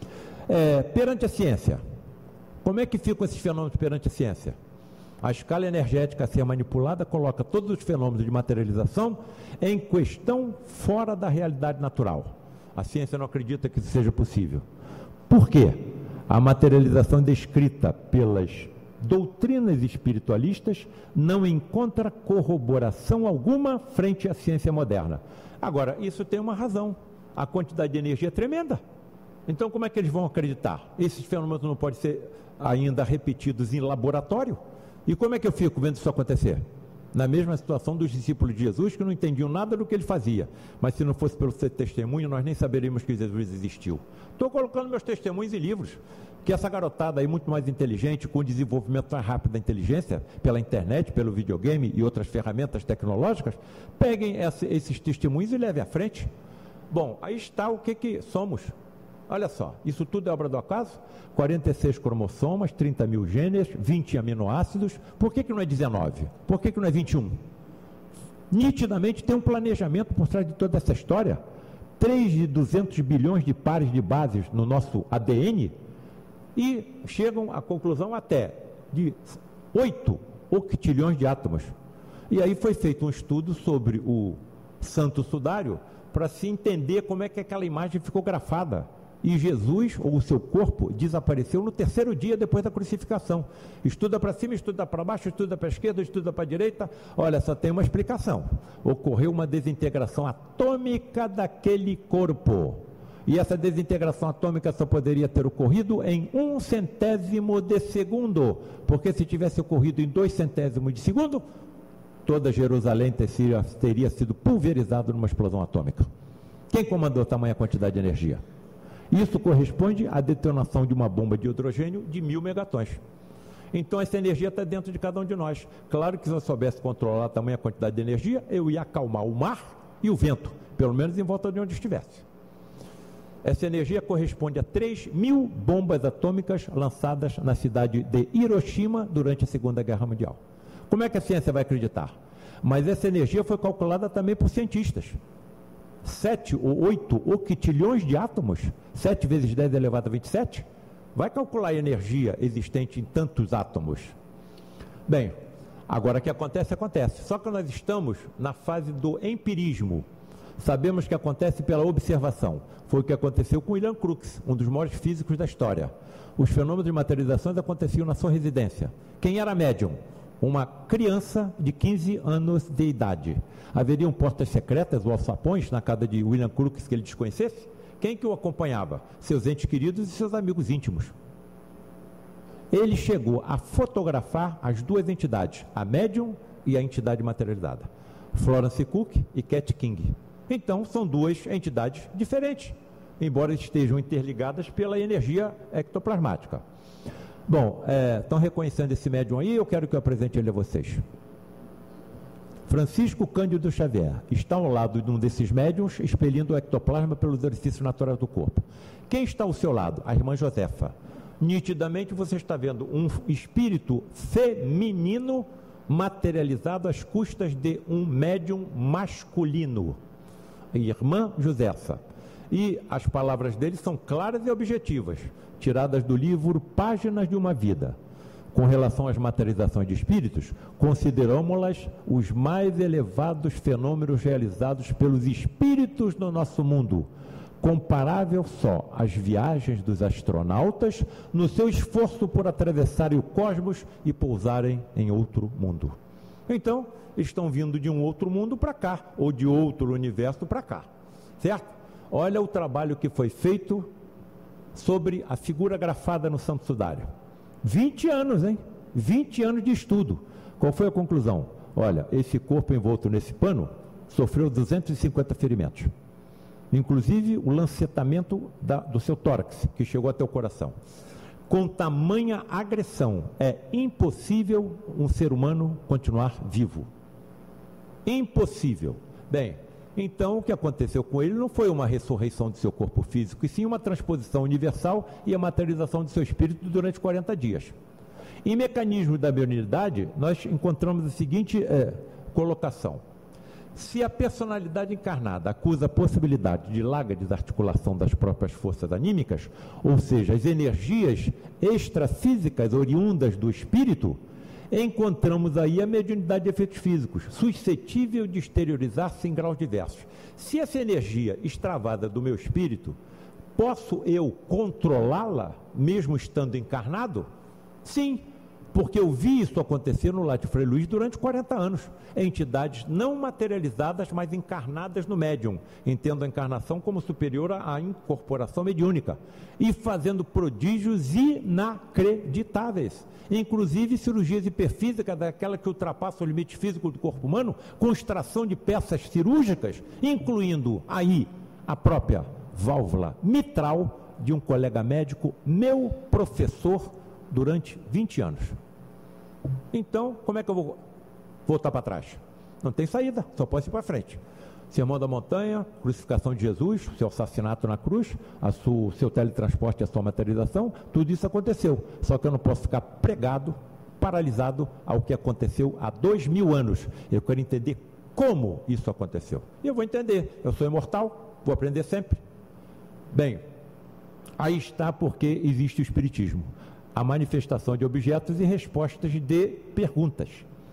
É, perante a ciência, como é que ficam esses fenômenos perante a ciência? A escala energética a ser manipulada coloca todos os fenômenos de materialização em questão fora da realidade natural. A ciência não acredita que isso seja possível. Por quê? A materialização descrita pelas doutrinas espiritualistas não encontra corroboração alguma frente à ciência moderna. Agora, isso tem uma razão. A quantidade de energia é tremenda. Então, como é que eles vão acreditar? Esses fenômenos não podem ser ainda repetidos em laboratório? E como é que eu fico vendo isso acontecer? Na mesma situação dos discípulos de Jesus, que não entendiam nada do que ele fazia. Mas se não fosse pelo seu testemunho, nós nem saberíamos que Jesus existiu. Estou colocando meus testemunhos em livros. Que essa garotada aí, muito mais inteligente, com o desenvolvimento mais rápido da inteligência, pela internet, pelo videogame e outras ferramentas tecnológicas, peguem essa, esses testemunhos e levem à frente. Bom, aí está o que, que somos. Olha só, isso tudo é obra do acaso? quarenta e seis cromossomas, trinta mil genes, vinte aminoácidos. Por que, que não é dezenove? Por que, que não é vinte e um? Nitidamente tem um planejamento por trás de toda essa história. três de duzentos bilhões de pares de bases no nosso A D N e chegam à conclusão até de oito octilhões de átomos. E aí foi feito um estudo sobre o santo sudário para se entender como é que aquela imagem ficou grafada. E Jesus, ou o seu corpo, desapareceu no terceiro dia depois da crucificação. Estuda para cima, estuda para baixo, estuda para a esquerda, estuda para a direita. Olha, só tem uma explicação. Ocorreu uma desintegração atômica daquele corpo. E essa desintegração atômica só poderia ter ocorrido em um centésimo de segundo. Porque se tivesse ocorrido em dois centésimos de segundo, toda Jerusalém teria, teria sido pulverizada numa explosão atômica. Quem comandou tamanha quantidade de energia? Isso corresponde à detonação de uma bomba de hidrogênio de mil megatons. Então essa energia está dentro de cada um de nós. Claro que se eu soubesse controlar a tamanha quantidade de energia, eu ia acalmar o mar e o vento, pelo menos em volta de onde estivesse. Essa energia corresponde a três mil bombas atômicas lançadas na cidade de Hiroshima durante a Segunda Guerra Mundial. Como é que a ciência vai acreditar? Mas essa energia foi calculada também por cientistas. sete ou oito octilhões de átomos, sete vezes dez elevado a vinte e sete, vai calcular a energia existente em tantos átomos. Bem, agora o que acontece, acontece. Só que nós estamos na fase do empirismo. Sabemos que acontece pela observação. Foi o que aconteceu com William Crookes, um dos maiores físicos da história. Os fenômenos de materializações aconteciam na sua residência. Quem era médium? Uma criança de quinze anos de idade. Haveriam portas secretas ou alçapões na casa de William Crookes que ele desconhecesse? Quem que o acompanhava? Seus entes queridos e seus amigos íntimos. Ele chegou a fotografar as duas entidades, a médium e a entidade materializada, Florence Cook e Cat King. Então, são duas entidades diferentes, embora estejam interligadas pela energia ectoplasmática. Bom, estão é, reconhecendo esse médium aí, eu quero que eu apresente ele a vocês. Francisco Cândido Xavier está ao lado de um desses médiums, expelindo o ectoplasma pelos orifícios naturais do corpo. Quem está ao seu lado? A irmã Josefa. Nitidamente você está vendo um espírito feminino materializado às custas de um médium masculino. Irmã Josefa. E as palavras dele são claras e objetivas, tiradas do livro Páginas de uma Vida. Com relação às materializações de espíritos, consideramos-las os mais elevados fenômenos realizados pelos espíritos no nosso mundo, comparável só às viagens dos astronautas no seu esforço por atravessarem o cosmos e pousarem em outro mundo. Então, estão vindo de um outro mundo para cá, ou de outro universo para cá, certo? Olha o trabalho que foi feito sobre a figura grafada no Santo Sudário. vinte anos, hein? vinte anos de estudo. Qual foi a conclusão? Olha, esse corpo envolto nesse pano sofreu duzentos e cinquenta ferimentos. Inclusive o lancetamento da, do seu tórax, que chegou até o coração. Com tamanha agressão, é impossível um ser humano continuar vivo. Impossível. Bem, então o que aconteceu com ele não foi uma ressurreição do seu corpo físico, e sim uma transposição universal e a materialização do seu espírito durante quarenta dias. Em mecanismo da mediunidade, nós encontramos a seguinte é, colocação. Se a personalidade encarnada acusa a possibilidade de larga desarticulação das próprias forças anímicas, ou seja, as energias extrafísicas oriundas do espírito, encontramos aí a mediunidade de efeitos físicos, suscetível de exteriorizar-se em graus diversos. Se essa energia extravada do meu espírito, posso eu controlá-la, mesmo estando encarnado? Sim, porque eu vi isso acontecer no lar de Frei Luiz durante quarenta anos. Entidades não materializadas, mas encarnadas no médium. Entendo a encarnação como superior à incorporação mediúnica. E fazendo prodígios inacreditáveis. Inclusive cirurgias hiperfísicas, daquela que ultrapassa o limite físico do corpo humano, com extração de peças cirúrgicas, incluindo aí a própria válvula mitral de um colega médico, meu professor, durante vinte anos. Então, como é que eu vou voltar para trás? Não tem saída, só pode ir para frente. Sermão da Montanha, crucificação de Jesus, seu assassinato na cruz, a sua, seu teletransporte e a sua materialização, tudo isso aconteceu. Só que eu não posso ficar pregado, paralisado ao que aconteceu há dois mil anos. Eu quero entender como isso aconteceu. E eu vou entender. Eu sou imortal, vou aprender sempre. Bem, aí está porque existe o Espiritismo. A manifestação de objetos e respostas de perguntas.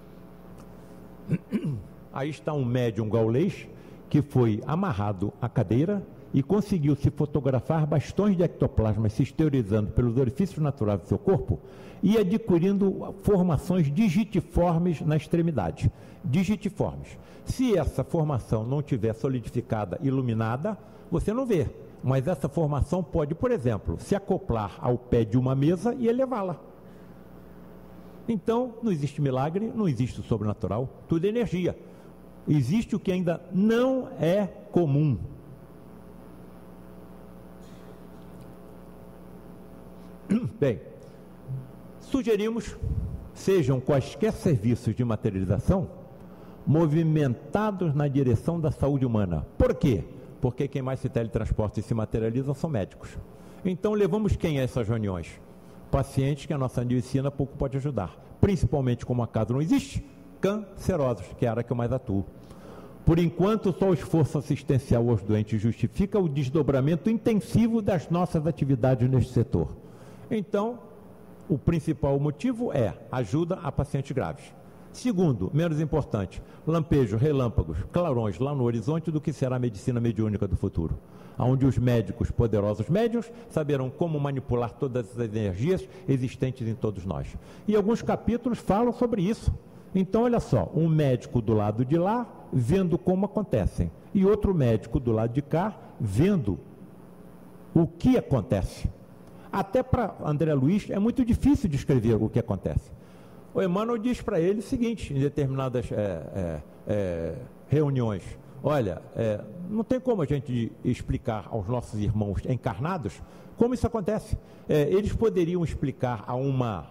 Aí está um médium gaulês que foi amarrado à cadeira e conseguiu se fotografar bastões de ectoplasma se exteriorizando pelos orifícios naturais do seu corpo e adquirindo formações digitiformes na extremidade. Digitiformes. Se essa formação não tiver solidificada, iluminada, você não vê. Mas essa formação pode, por exemplo, se acoplar ao pé de uma mesa e elevá-la. Então, não existe milagre, não existe o sobrenatural, tudo é energia. Existe o que ainda não é comum. Bem, sugerimos, sejam quaisquer serviços de materialização, movimentados na direção da saúde humana. Por quê? Porque quem mais se teletransporta e se materializa são médicos. Então levamos quem a essas reuniões? Pacientes que a nossa medicina pouco pode ajudar. Principalmente como acaso não existe, cancerosos, que é a área que eu mais atuo. Por enquanto, só o esforço assistencial aos doentes justifica o desdobramento intensivo das nossas atividades neste setor. Então, o principal motivo é ajuda a pacientes graves. Segundo, menos importante, lampejos, relâmpagos, clarões lá no horizonte do que será a medicina mediúnica do futuro, onde os médicos, poderosos médiuns, saberão como manipular todas as energias existentes em todos nós. E alguns capítulos falam sobre isso. Então, olha só, um médico do lado de lá, vendo como acontecem, e outro médico do lado de cá, vendo o que acontece. Até para André Luiz é muito difícil descrever o que acontece. O Emmanuel diz para ele o seguinte, em determinadas é, é, é, reuniões, olha, é, não tem como a gente explicar aos nossos irmãos encarnados como isso acontece. É, eles poderiam explicar a uma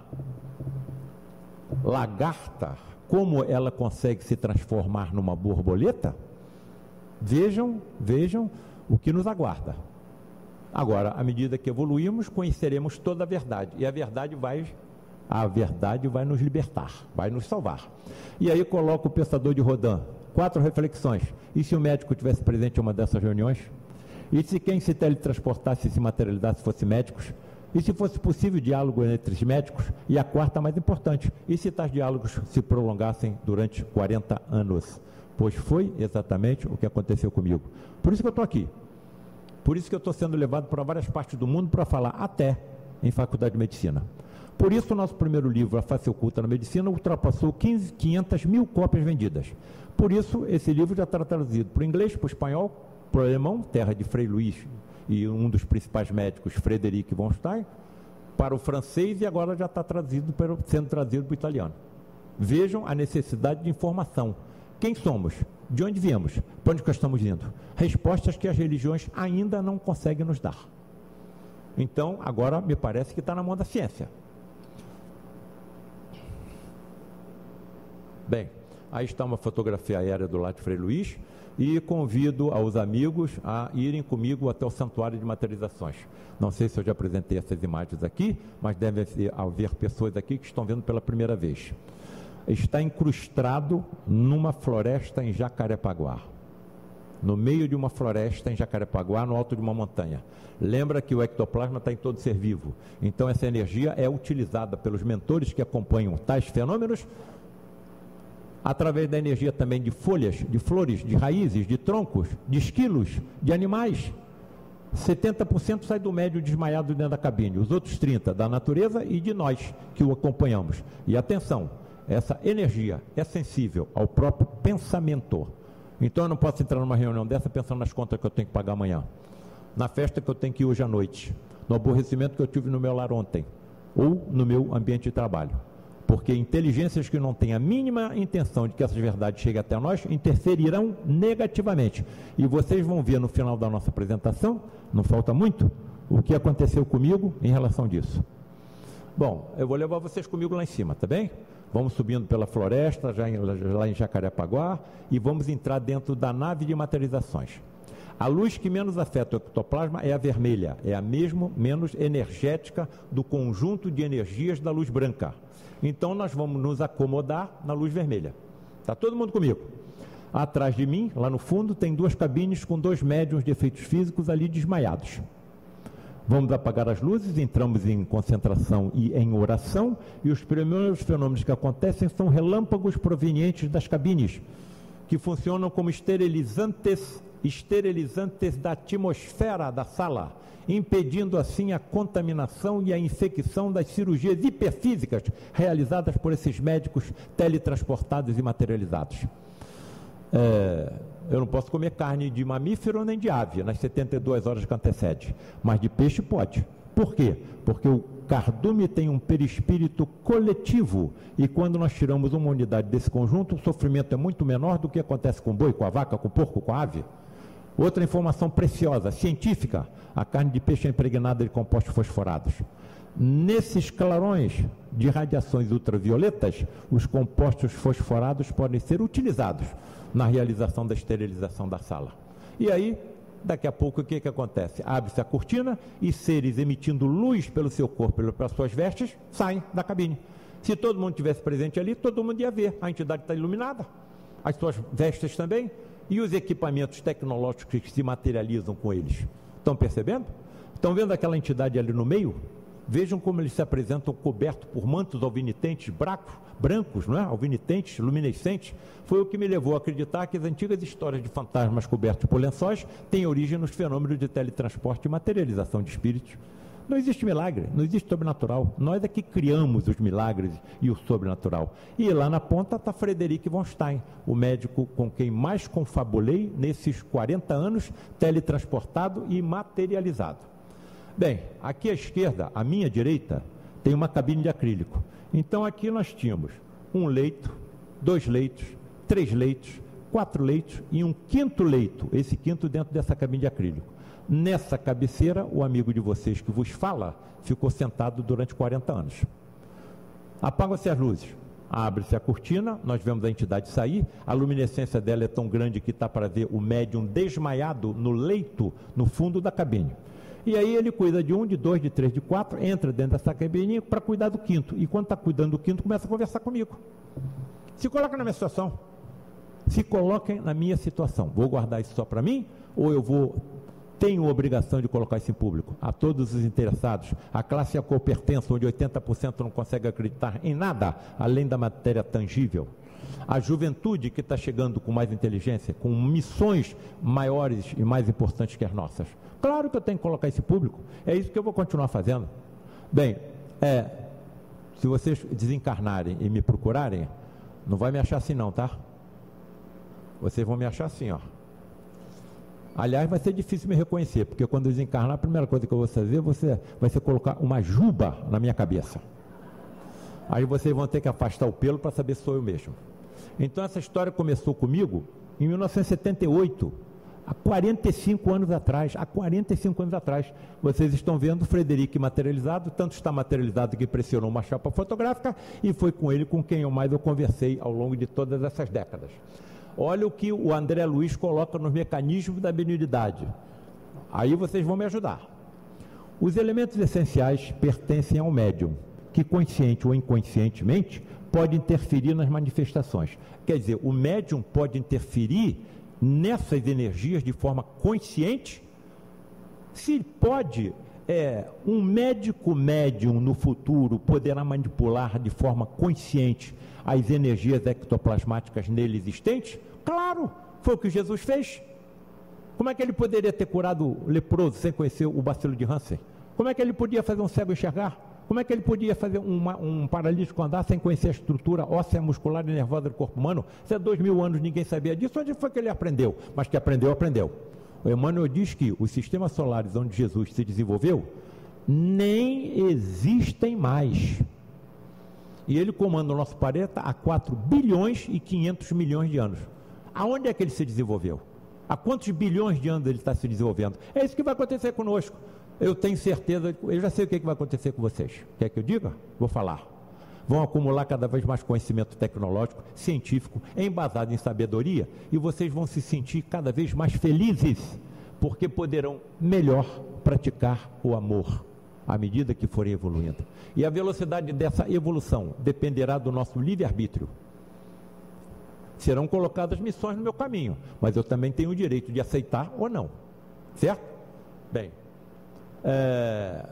lagarta como ela consegue se transformar numa borboleta? Vejam, vejam o que nos aguarda. Agora, à medida que evoluímos, conheceremos toda a verdade, e a verdade vai... A verdade vai nos libertar, vai nos salvar. E aí coloca o pensador de Rodin, quatro reflexões. E se o médico tivesse presente em uma dessas reuniões? E se quem se teletransportasse e se materializasse fosse médicos? E se fosse possível diálogo entre os médicos? E a quarta, mais importante, e se tais diálogos se prolongassem durante quarenta anos? Pois foi exatamente o que aconteceu comigo. Por isso que eu estou aqui. Por isso que eu estou sendo levado para várias partes do mundo para falar até em faculdade de medicina. Por isso, o nosso primeiro livro, A Face Oculta na Medicina, ultrapassou quinhentas mil cópias vendidas. Por isso, esse livro já está traduzido para o inglês, para o espanhol, para o alemão, terra de Frei Luiz e um dos principais médicos, Frederic von Stein, para o francês e agora já está traduzido para, sendo traduzido para o italiano. Vejam a necessidade de informação. Quem somos? De onde viemos? Para onde nós estamos indo? Respostas que as religiões ainda não conseguem nos dar. Então, agora me parece que está na mão da ciência. Bem, aí está uma fotografia aérea do Latte Frei Luiz e convido aos amigos a irem comigo até o Santuário de Materializações. Não sei se eu já apresentei essas imagens aqui, mas deve haver pessoas aqui que estão vendo pela primeira vez. Está incrustado numa floresta em Jacarepaguá. No meio de uma floresta em Jacarepaguá, no alto de uma montanha. Lembra que o ectoplasma está em todo ser vivo. Então essa energia é utilizada pelos mentores que acompanham tais fenômenos através da energia também de folhas, de flores, de raízes, de troncos, de esquilos, de animais. setenta por cento sai do médio desmaiado dentro da cabine, os outros trinta por cento da natureza e de nós que o acompanhamos. E atenção, essa energia é sensível ao próprio pensamento. Então eu não posso entrar numa reunião dessa pensando nas contas que eu tenho que pagar amanhã, na festa que eu tenho que ir hoje à noite, no aborrecimento que eu tive no meu lar ontem, ou no meu ambiente de trabalho. Porque inteligências que não têm a mínima intenção de que essas verdades cheguem até nós, interferirão negativamente. E vocês vão ver no final da nossa apresentação, não falta muito, o que aconteceu comigo em relação disso. Bom, eu vou levar vocês comigo lá em cima, tá bem? Vamos subindo pela floresta, já em, lá em Jacarepaguá, e vamos entrar dentro da nave de materializações. A luz que menos afeta o ectoplasma é a vermelha, é a mesmo menos energética do conjunto de energias da luz branca. Então nós vamos nos acomodar na luz vermelha. Está todo mundo comigo? Atrás de mim, lá no fundo, tem duas cabines com dois médiuns de efeitos físicos ali desmaiados. Vamos apagar as luzes, entramos em concentração e em oração, e os primeiros fenômenos que acontecem são relâmpagos provenientes das cabines, que funcionam como esterilizantes, esterilizantes da atmosfera da sala, impedindo assim a contaminação e a infecção das cirurgias hiperfísicas realizadas por esses médicos teletransportados e materializados. É, eu não posso comer carne de mamífero nem de ave nas setenta e duas horas que antecede, mas de peixe pode. Por quê? Porque o cardume tem um perispírito coletivo e quando nós tiramos uma unidade desse conjunto, o sofrimento é muito menor do que acontece com o boi, com a vaca, com o porco, com a ave. Outra informação preciosa, científica, a carne de peixe é impregnada de compostos fosforados. Nesses clarões de radiações ultravioletas, os compostos fosforados podem ser utilizados na realização da esterilização da sala. E aí, daqui a pouco, o que, que acontece? Abre-se a cortina e seres emitindo luz pelo seu corpo, pelas suas vestes, saem da cabine. Se todo mundo estivesse presente ali, todo mundo ia ver. A entidade está iluminada, as suas vestes também, e os equipamentos tecnológicos que se materializam com eles. Estão percebendo? Estão vendo aquela entidade ali no meio? Vejam como eles se apresentam cobertos por mantos alvinitentes brancos, brancos, não é? Alvinitentes, luminescentes. Foi o que me levou a acreditar que as antigas histórias de fantasmas cobertos por lençóis têm origem nos fenômenos de teletransporte e materialização de espíritos. Não existe milagre, não existe sobrenatural. Nós é que criamos os milagres e o sobrenatural. E lá na ponta está Frederic von Stein, o médico com quem mais confabulei nesses quarenta anos, teletransportado e materializado. Bem, aqui à esquerda, à minha direita, tem uma cabine de acrílico. Então aqui nós tínhamos um leito, dois leitos, três leitos, quatro leitos e um quinto leito, esse quinto dentro dessa cabine de acrílico. Nessa cabeceira, o amigo de vocês que vos fala ficou sentado durante quarenta anos. Apagam-se as luzes, abre-se a cortina, nós vemos a entidade sair, a luminescência dela é tão grande que está para ver o médium desmaiado no leito, no fundo da cabine. E aí ele cuida de um, de dois, de três, de quatro, entra dentro dessa cabine para cuidar do quinto. E quando está cuidando do quinto, começa a conversar comigo. Se coloca na minha situação. Se coloquem na minha situação. Vou guardar isso só para mim ou eu vou... Tenho obrigação de colocar isso em público, a todos os interessados, a classe a qual pertenço, onde oitenta por cento não consegue acreditar em nada, além da matéria tangível. A juventude que está chegando com mais inteligência, com missões maiores e mais importantes que as nossas. Claro que eu tenho que colocar isso em público, é isso que eu vou continuar fazendo. Bem, é, se vocês desencarnarem e me procurarem, não vai me achar assim não, tá? Vocês vão me achar assim, ó. Aliás, vai ser difícil me reconhecer, porque quando eu desencarnar, a primeira coisa que eu vou fazer você, vai ser colocar uma juba na minha cabeça. Aí vocês vão ter que afastar o pelo para saber se sou eu mesmo. Então essa história começou comigo em mil novecentos e setenta e oito, há quarenta e cinco anos atrás. Há quarenta e cinco anos atrás. Vocês estão vendo o Frederico materializado, tanto está materializado que pressionou uma chapa fotográfica, e foi com ele com quem eu mais eu conversei ao longo de todas essas décadas. Olha o que o André Luiz coloca nos mecanismos da benignidade. Aí vocês vão me ajudar. Os elementos essenciais pertencem ao médium, que consciente ou inconscientemente pode interferir nas manifestações. Quer dizer, o médium pode interferir nessas energias de forma consciente? Se pode, é, um médico médium no futuro poderá manipular de forma consciente as energias ectoplasmáticas nele existentes? Claro, foi o que Jesus fez. Como é que ele poderia ter curado o leproso sem conhecer o bacilo de Hansen? Como é que ele podia fazer um cego enxergar? Como é que ele podia fazer uma, um paralítico andar sem conhecer a estrutura óssea, muscular e nervosa do corpo humano? Se há dois mil anos ninguém sabia disso, onde foi que ele aprendeu? Mas que aprendeu, aprendeu. O Emmanuel diz que os sistemas solares onde Jesus se desenvolveu nem existem mais. E ele comanda o nosso planeta há quatro bilhões e quinhentos milhões de anos. Aonde é que ele se desenvolveu? Há quantos bilhões de anos ele está se desenvolvendo? É isso que vai acontecer conosco. Eu tenho certeza, eu já sei o que vai acontecer com vocês. Quer que eu diga? Vou falar. Vão acumular cada vez mais conhecimento tecnológico, científico, embasado em sabedoria, e vocês vão se sentir cada vez mais felizes, porque poderão melhor praticar o amor à medida que forem evoluindo. E a velocidade dessa evolução dependerá do nosso livre-arbítrio. Serão colocadas missões no meu caminho, mas eu também tenho o direito de aceitar ou não. Certo? Bem, é...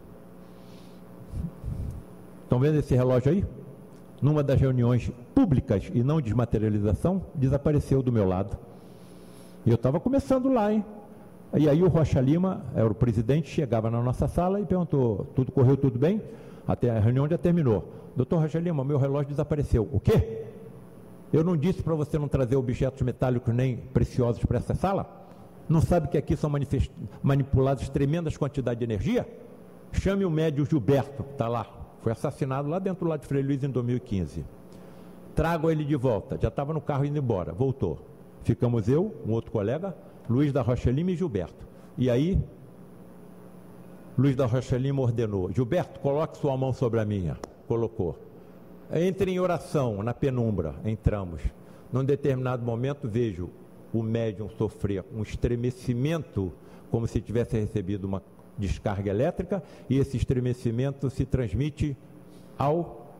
estão vendo esse relógio aí? Numa das reuniões públicas e não desmaterialização, desapareceu do meu lado. E eu estava começando lá, hein? E aí o Rocha Lima, era o presidente, chegava na nossa sala e perguntou, tudo correu tudo bem? Até a reunião já terminou. Doutor Rocha Lima, meu relógio desapareceu. O quê? Eu não disse para você não trazer objetos metálicos nem preciosos para essa sala? Não sabe que aqui são manipuladas tremendas quantidades de energia? Chame o médium Gilberto, que está lá. Foi assassinado lá dentro do lado de Frei Luiz em dois mil e quinze. Trago ele de volta. Já estava no carro indo embora. Voltou. Ficamos eu, um outro colega, Luiz da Rocha Lima e Gilberto. E aí, Luiz da Rocha Lima ordenou: Gilberto, coloque sua mão sobre a minha. Colocou. Entre em oração, na penumbra. Entramos. Num determinado momento, vejo o médium sofrer um estremecimento, como se tivesse recebido uma descarga elétrica, e esse estremecimento se transmite ao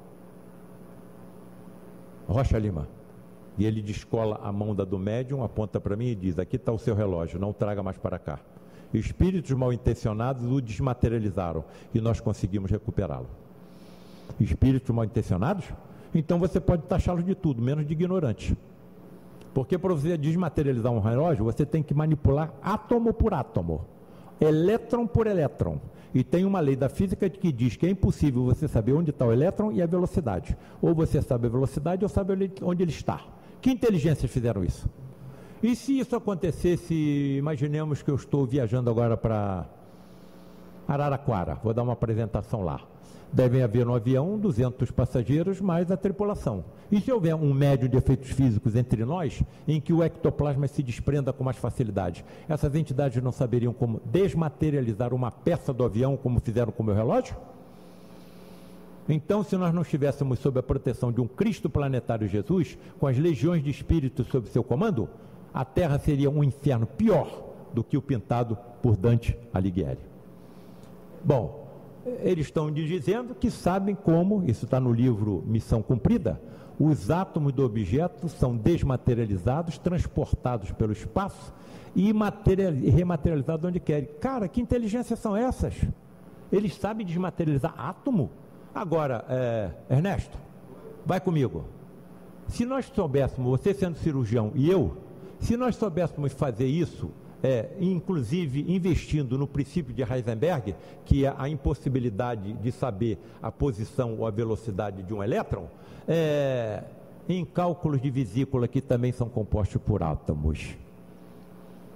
Rocha Lima. E ele descola a mão da do médium, aponta para mim e diz: aqui está o seu relógio, não traga mais para cá. Espíritos mal intencionados o desmaterializaram e nós conseguimos recuperá-lo. Espíritos mal intencionados? Então você pode taxá-los de tudo, menos de ignorante. Porque para você desmaterializar um relógio, você tem que manipular átomo por átomo, elétron por elétron. E tem uma lei da física que diz que é impossível você saber onde está o elétron e a velocidade. Ou você sabe a velocidade ou sabe onde ele está. Que inteligências fizeram isso? E se isso acontecesse, imaginemos que eu estou viajando agora para Araraquara, vou dar uma apresentação lá. Devem haver no avião duzentos passageiros mais a tripulação. E se houver um médio de efeitos físicos entre nós, em que o ectoplasma se desprenda com mais facilidade, essas entidades não saberiam como desmaterializar uma peça do avião, como fizeram com o meu relógio? Então, se nós não estivéssemos sob a proteção de um Cristo planetário Jesus, com as legiões de espíritos sob seu comando, a Terra seria um inferno pior do que o pintado por Dante Alighieri. Bom, eles estão dizendo que sabem como, isso está no livro Missão Cumprida, os átomos do objeto são desmaterializados, transportados pelo espaço e rematerializados onde querem. Cara, que inteligências são essas? Eles sabem desmaterializar átomo? Agora, é, Ernesto, vai comigo. Se nós soubéssemos, você sendo cirurgião e eu, se nós soubéssemos fazer isso, É, inclusive investindo no princípio de Heisenberg, que é a impossibilidade de saber a posição ou a velocidade de um elétron, é, em cálculos de vesícula que também são compostos por átomos.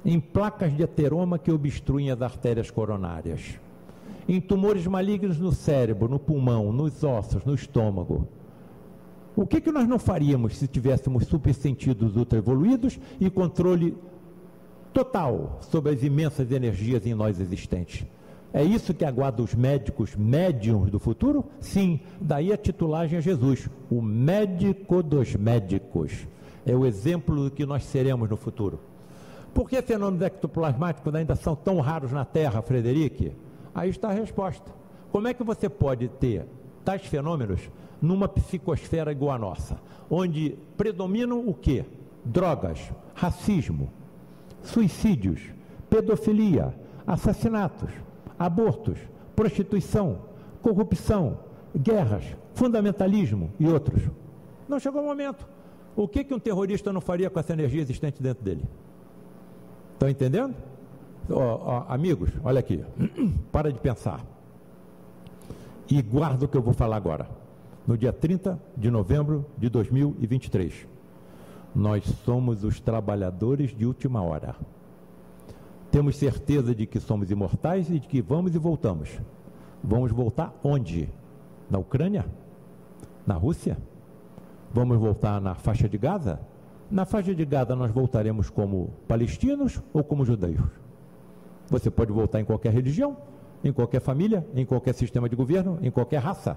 em placas de ateroma que obstruem as artérias coronárias, em tumores malignos no cérebro, no pulmão, nos ossos, no estômago. O que, que nós não faríamos se tivéssemos supersentidos ultraevoluídos e controle total sobre as imensas energias em nós existentes? É isso que aguarda os médicos médiums do futuro? Sim, daí a titulagem a Jesus, o médico dos médicos. É o exemplo do que nós seremos no futuro. Por que fenômenos ectoplasmáticos ainda são tão raros na Terra, Frederico? Aí está a resposta. Como é que você pode ter tais fenômenos numa psicosfera igual à nossa, onde predominam o quê? Drogas, racismo, suicídios, pedofilia, assassinatos, abortos, prostituição, corrupção, guerras, fundamentalismo e outros. Não chegou o momento. O que, que um terrorista não faria com essa energia existente dentro dele? Estão entendendo? Oh, oh, amigos, olha aqui, para de pensar e guarda o que eu vou falar agora. No dia trinta de novembro de dois mil e vinte e três, nós somos os trabalhadores de última hora. Temos certeza de que somos imortais e de que vamos e voltamos. Vamos voltar onde? Na Ucrânia? Na Rússia? Vamos voltar na faixa de Gaza? Na faixa de Gaza nós voltaremos como palestinos ou como judeus? Você pode voltar em qualquer religião, em qualquer família, em qualquer sistema de governo, em qualquer raça.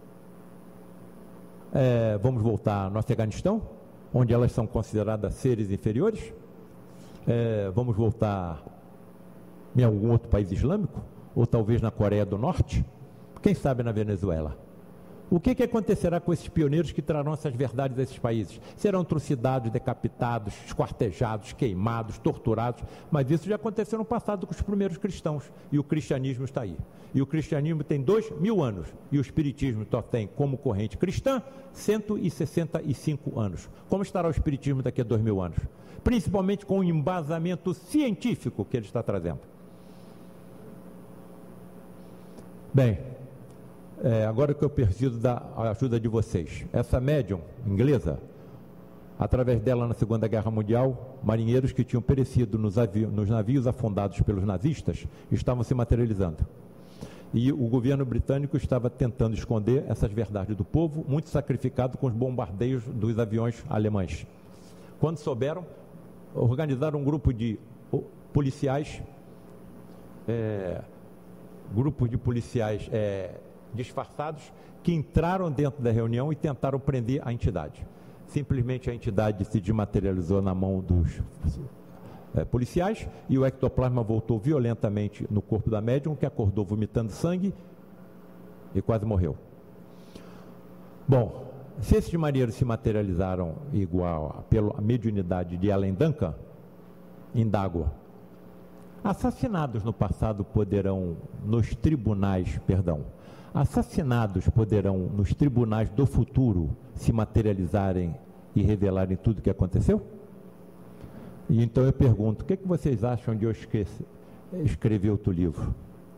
É, vamos voltar no Afeganistão, onde elas são consideradas seres inferiores? É, vamos voltar em algum outro país islâmico? Ou talvez na Coreia do Norte? Quem sabe na Venezuela? O que, que acontecerá com esses pioneiros que trarão essas verdades a esses países? Serão trucidados, decapitados, esquartejados, queimados, torturados, mas isso já aconteceu no passado com os primeiros cristãos, e o cristianismo está aí. E o cristianismo tem dois mil anos, e o espiritismo só tem como corrente cristã cento e sessenta e cinco anos. Como estará o espiritismo daqui a dois mil anos? Principalmente com o embasamento científico que ele está trazendo. Bem, É, agora que eu preciso da ajuda de vocês. Essa médium inglesa, através dela na Segunda Guerra Mundial, marinheiros que tinham perecido nos, nos navios afundados pelos nazistas estavam se materializando. E o governo britânico estava tentando esconder essas verdades do povo, muito sacrificado com os bombardeios dos aviões alemães. Quando souberam, organizaram um grupo de policiais, é, grupos de policiais é, disfarçados, que entraram dentro da reunião e tentaram prender a entidade. Simplesmente a entidade se desmaterializou na mão dos é, policiais e o ectoplasma voltou violentamente no corpo da médium, que acordou vomitando sangue e quase morreu. Bom, se esses marinheiros se materializaram igual pela mediunidade de Ellen Duncan, indago, assassinados no passado poderão nos tribunais, perdão, assassinados poderão nos tribunais do futuro se materializarem e revelarem tudo o que aconteceu? E então eu pergunto, o que, é que vocês acham de eu esquecer, escrever outro livro?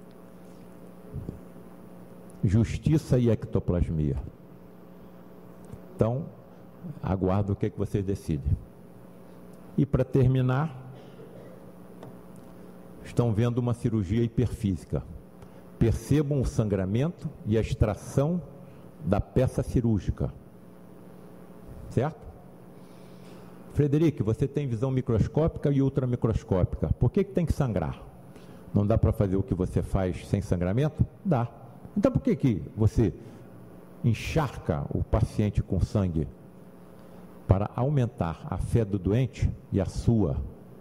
Justiça e ectoplasmia. Então, aguardo o que, é que vocês decidem. E para terminar, estão vendo uma cirurgia hiperfísica. Percebam o sangramento e a extração da peça cirúrgica. Certo? Frederico, você tem visão microscópica e ultramicroscópica. Por que, que tem que sangrar? Não dá para fazer o que você faz sem sangramento? Dá. Então por que, que você encharca o paciente com sangue? Para aumentar a fé do doente e a sua.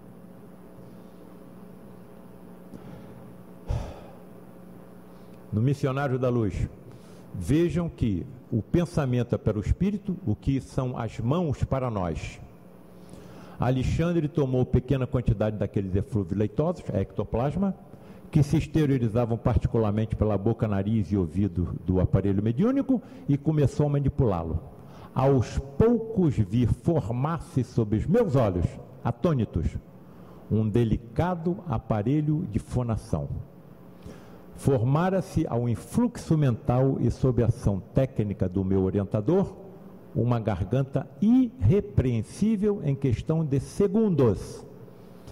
No Missionário da Luz, vejam que o pensamento é para o espírito, o que são as mãos para nós. Alexandre tomou pequena quantidade daqueles eflúvios leitosos, ectoplasma, que se exteriorizavam particularmente pela boca, nariz e ouvido do aparelho mediúnico e começou a manipulá-lo. Aos poucos vi formar-se sob os meus olhos, atônitos, um delicado aparelho de fonação. Formara-se ao influxo mental e sob a ação técnica do meu orientador, uma garganta irrepreensível em questão de segundos.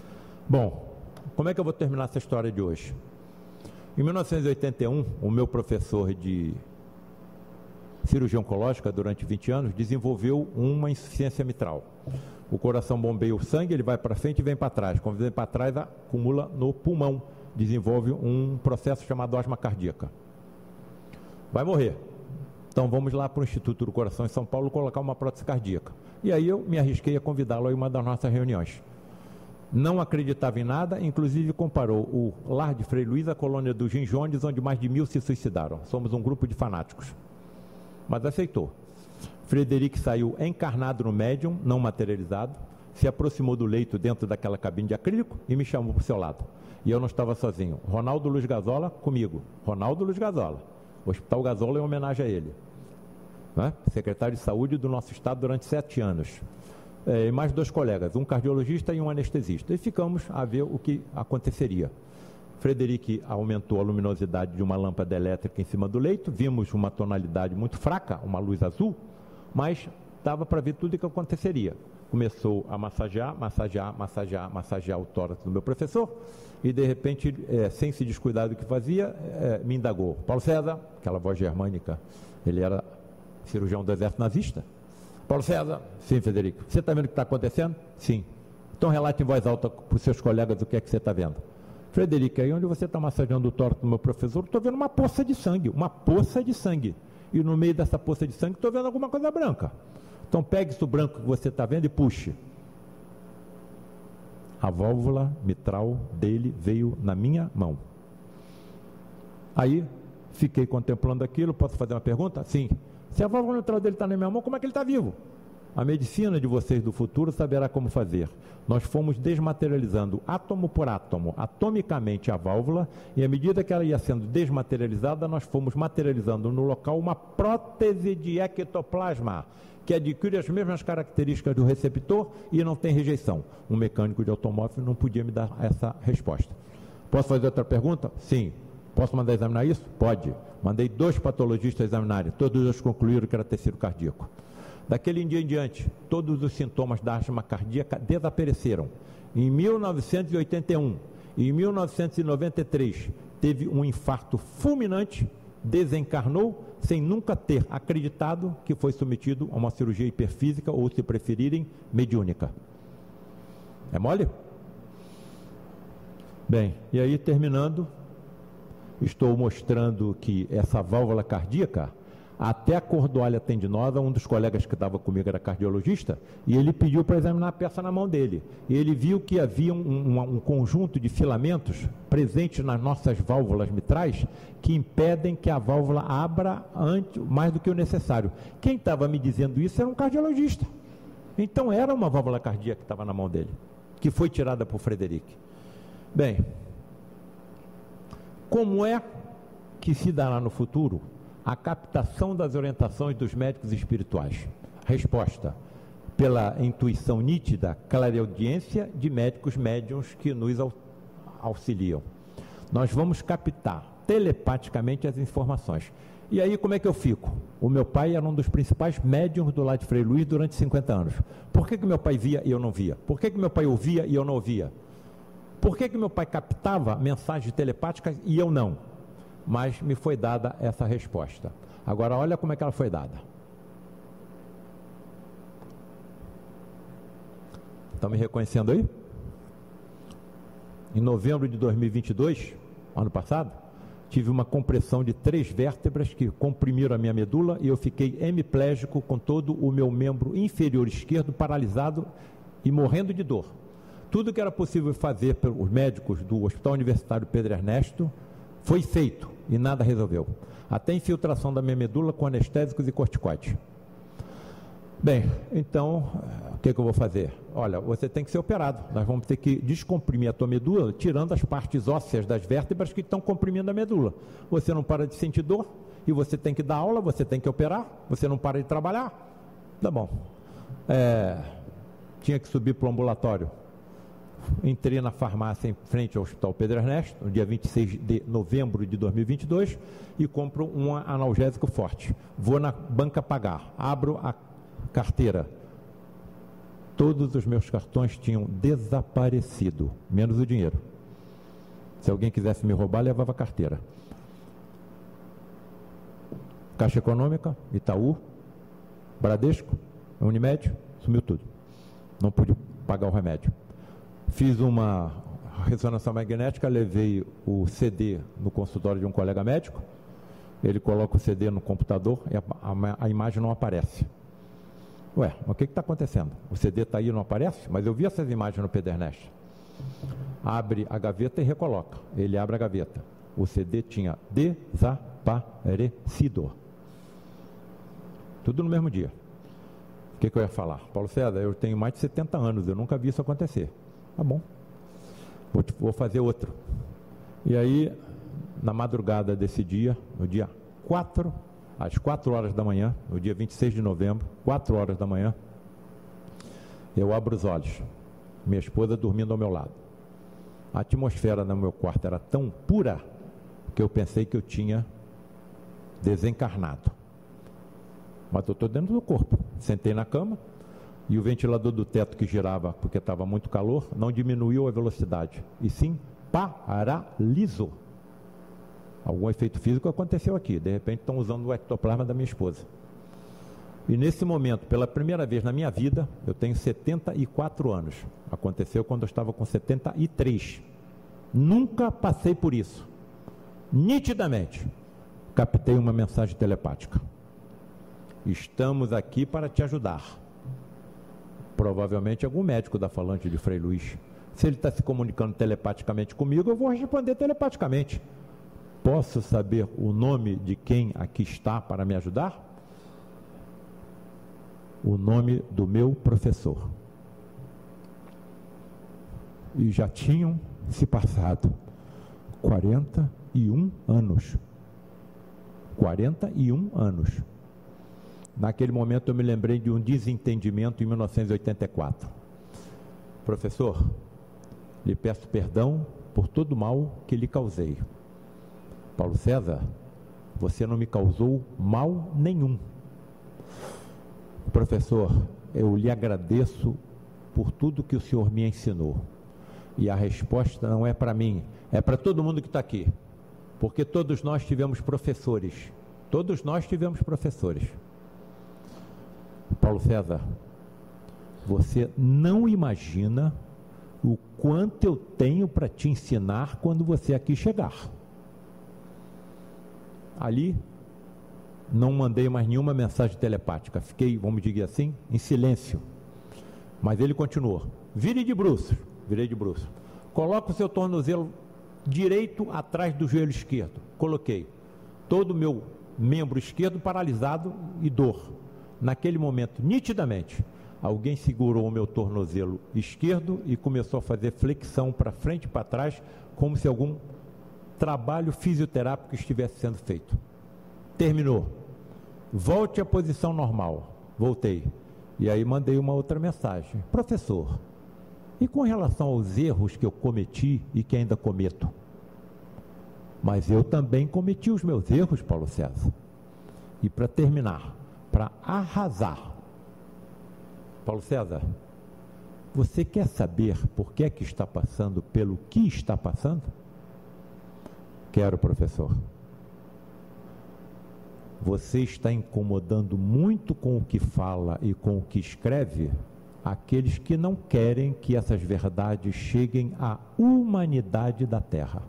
Bom, como é que eu vou terminar essa história de hoje? Em mil novecentos e oitenta e um, o meu professor de cirurgia oncológica, durante vinte anos, desenvolveu uma insuficiência mitral. O coração bombeia o sangue, ele vai para frente e vem para trás. Quando vem para trás, acumula no pulmão, desenvolve um processo chamado asma cardíaca. Vai morrer. Então vamos lá para o Instituto do Coração em São Paulo colocar uma prótese cardíaca. E aí eu me arrisquei a convidá-lo a uma das nossas reuniões. Não acreditava em nada, inclusive comparou o lar de Frei Luiz à colônia dos Ginjones, onde mais de mil se suicidaram. Somos um grupo de fanáticos. Mas aceitou. Frederic saiu encarnado no médium, não materializado, se aproximou do leito dentro daquela cabine de acrílico e me chamou para o seu lado. E eu não estava sozinho. Ronaldo Luiz Gazola comigo. Ronaldo Luiz Gazola. O Hospital Gazola é homenagem a ele. Né? Secretário de Saúde do nosso estado durante sete anos. É, e mais dois colegas, um cardiologista e um anestesista. E ficamos a ver o que aconteceria. Frederic aumentou a luminosidade de uma lâmpada elétrica em cima do leito, vimos uma tonalidade muito fraca, uma luz azul, mas dava para ver tudo o que aconteceria. Começou a massagear, massagear, massagear, massagear o tórax do meu professor e, de repente, é, sem se descuidar do que fazia, é, me indagou. Paulo César, aquela voz germânica, ele era cirurgião do exército nazista. Paulo César, sim, Frederico, você está vendo o que está acontecendo? Sim. Então relate em voz alta para os seus colegas o que é que você está vendo. Frederico, aí onde você está massageando o tórax do meu professor, estou vendo uma poça de sangue, uma poça de sangue. E no meio dessa poça de sangue estou vendo alguma coisa branca. Então pegue isso branco que você está vendo e puxe. A válvula mitral dele veio na minha mão. Aí fiquei contemplando aquilo. Posso fazer uma pergunta? Sim. Se a válvula mitral dele está na minha mão, como é que ele está vivo? A medicina de vocês do futuro saberá como fazer. Nós fomos desmaterializando átomo por átomo, atomicamente a válvula, e à medida que ela ia sendo desmaterializada, nós fomos materializando no local uma prótese de ectoplasma, que adquire as mesmas características do receptor e não tem rejeição. Um mecânico de automóvel não podia me dar essa resposta. Posso fazer outra pergunta? Sim. Posso mandar examinar isso? Pode. Mandei dois patologistas examinarem, todos eles concluíram que era tecido cardíaco. Daquele dia em diante, todos os sintomas da asma cardíaca desapareceram. Em mil novecentos e oitenta e um e em mil novecentos e noventa e três, teve um infarto fulminante, desencarnou, sem nunca ter acreditado que foi submetido a uma cirurgia hiperfísica ou, se preferirem, mediúnica. É mole? Bem, e aí terminando, estou mostrando que essa válvula cardíaca, até a cordoalha tendinosa, um dos colegas que estava comigo era cardiologista, e ele pediu para examinar a peça na mão dele. E ele viu que havia um, um, um conjunto de filamentos presentes nas nossas válvulas mitrais que impedem que a válvula abra antes, mais do que o necessário. Quem estava me dizendo isso era um cardiologista. Então era uma válvula cardíaca que estava na mão dele, que foi tirada por Frederic. Bem, como é que se dará no futuro a captação das orientações dos médicos espirituais? Resposta: pela intuição nítida, clareaudiência de médicos médiuns que nos auxiliam. Nós vamos captar telepaticamente as informações. E aí como é que eu fico? O meu pai era um dos principais médiuns do lar de Frei Luiz durante cinquenta anos. Por que que meu pai via e eu não via? Por que que meu pai ouvia e eu não ouvia? Por que que meu pai captava mensagens telepáticas e eu não? Mas me foi dada essa resposta. Agora, olha como é que ela foi dada. Estão me reconhecendo aí? Em novembro de dois mil e vinte e dois, ano passado, tive uma compressão de três vértebras que comprimiram a minha medula e eu fiquei hemiplégico com todo o meu membro inferior esquerdo paralisado e morrendo de dor. Tudo que era possível fazer pelos médicos do Hospital Universitário Pedro Ernesto foi feito e nada resolveu. Até infiltração da minha medula com anestésicos e corticoides. Bem, então, o que, que eu vou fazer? Olha, você tem que ser operado. Nós vamos ter que descomprimir a tua medula, tirando as partes ósseas das vértebras que estão comprimindo a medula. Você não para de sentir dor e você tem que dar aula, você tem que operar, você não para de trabalhar. Tá bom. É, tinha que subir para o ambulatório. Entrei na farmácia em frente ao Hospital Pedro Ernesto, no dia vinte e seis de novembro de dois mil e vinte e dois, e compro um analgésico forte. Vou na banca pagar, abro a carteira. todos os meus cartões tinham desaparecido, menos o dinheiro. Se alguém quisesse me roubar, levava a carteira. Caixa Econômica, Itaú, Bradesco, Unimed, sumiu tudo. Não pude pagar o remédio. Fiz uma ressonância magnética, levei o C D no consultório de um colega médico, ele coloca o C D no computador e a, a, a imagem não aparece. Ué, mas o que está acontecendo? O C D está aí e não aparece? Mas eu vi essas imagens no Pedernest. Abre a gaveta e recoloca. Ele abre a gaveta. O C D tinha desaparecido. Tudo no mesmo dia. O que, que eu ia falar? Paulo César, eu tenho mais de setenta anos, eu nunca vi isso acontecer. Tá bom. Vou, vou fazer outro. E aí, na madrugada desse dia, no dia quatro, às quatro horas da manhã, no dia vinte e seis de novembro, quatro horas da manhã, eu abro os olhos. Minha esposa dormindo ao meu lado. A atmosfera no meu quarto era tão pura que eu pensei que eu tinha desencarnado. Mas eu estou dentro do corpo. Sentei na cama e o ventilador do teto que girava, porque estava muito calor, não diminuiu a velocidade, e sim paralisou. Algum efeito físico aconteceu aqui. De repente estão usando o ectoplasma da minha esposa. E nesse momento, pela primeira vez na minha vida, eu tenho setenta e quatro anos. Aconteceu quando eu estava com setenta e três. Nunca passei por isso. Nitidamente, captei uma mensagem telepática. Estamos aqui para te ajudar. Provavelmente algum médico da falante de Frei Luiz. Se ele está se comunicando telepaticamente comigo, eu vou responder telepaticamente. Posso saber o nome de quem aqui está para me ajudar? O nome do meu professor. E já tinham se passado quarenta e um anos. quarenta e um anos. Naquele momento eu me lembrei de um desentendimento em mil novecentos e oitenta e quatro. Professor, lhe peço perdão por todo o mal que lhe causei. Paulo César, você não me causou mal nenhum. Professor, eu lhe agradeço por tudo que o senhor me ensinou. E a resposta não é para mim, é para todo mundo que está aqui. Porque todos nós tivemos professores. Todos nós tivemos professores. Paulo César, você não imagina o quanto eu tenho para te ensinar quando você aqui chegar. Ali, não mandei mais nenhuma mensagem telepática. Fiquei, vamos dizer assim, em silêncio. Mas ele continuou. Vire de bruços. Virei de bruços. Coloque o seu tornozelo direito atrás do joelho esquerdo. Coloquei. Todo o meu membro esquerdo paralisado e dor. Naquele momento, nitidamente, alguém segurou o meu tornozelo esquerdo e começou a fazer flexão para frente e para trás, como se algum trabalho fisioterápico estivesse sendo feito. Terminou. Volte à posição normal. Voltei. E aí mandei uma outra mensagem. Professor, e com relação aos erros que eu cometi e que ainda cometo? Mas eu também cometi os meus erros, Paulo César. E para terminar, para arrasar. Paulo César, você quer saber por que é que está passando pelo que está passando? Quero, professor. Você está incomodando muito com o que fala e com o que escreve aqueles que não querem que essas verdades cheguem à humanidade da Terra.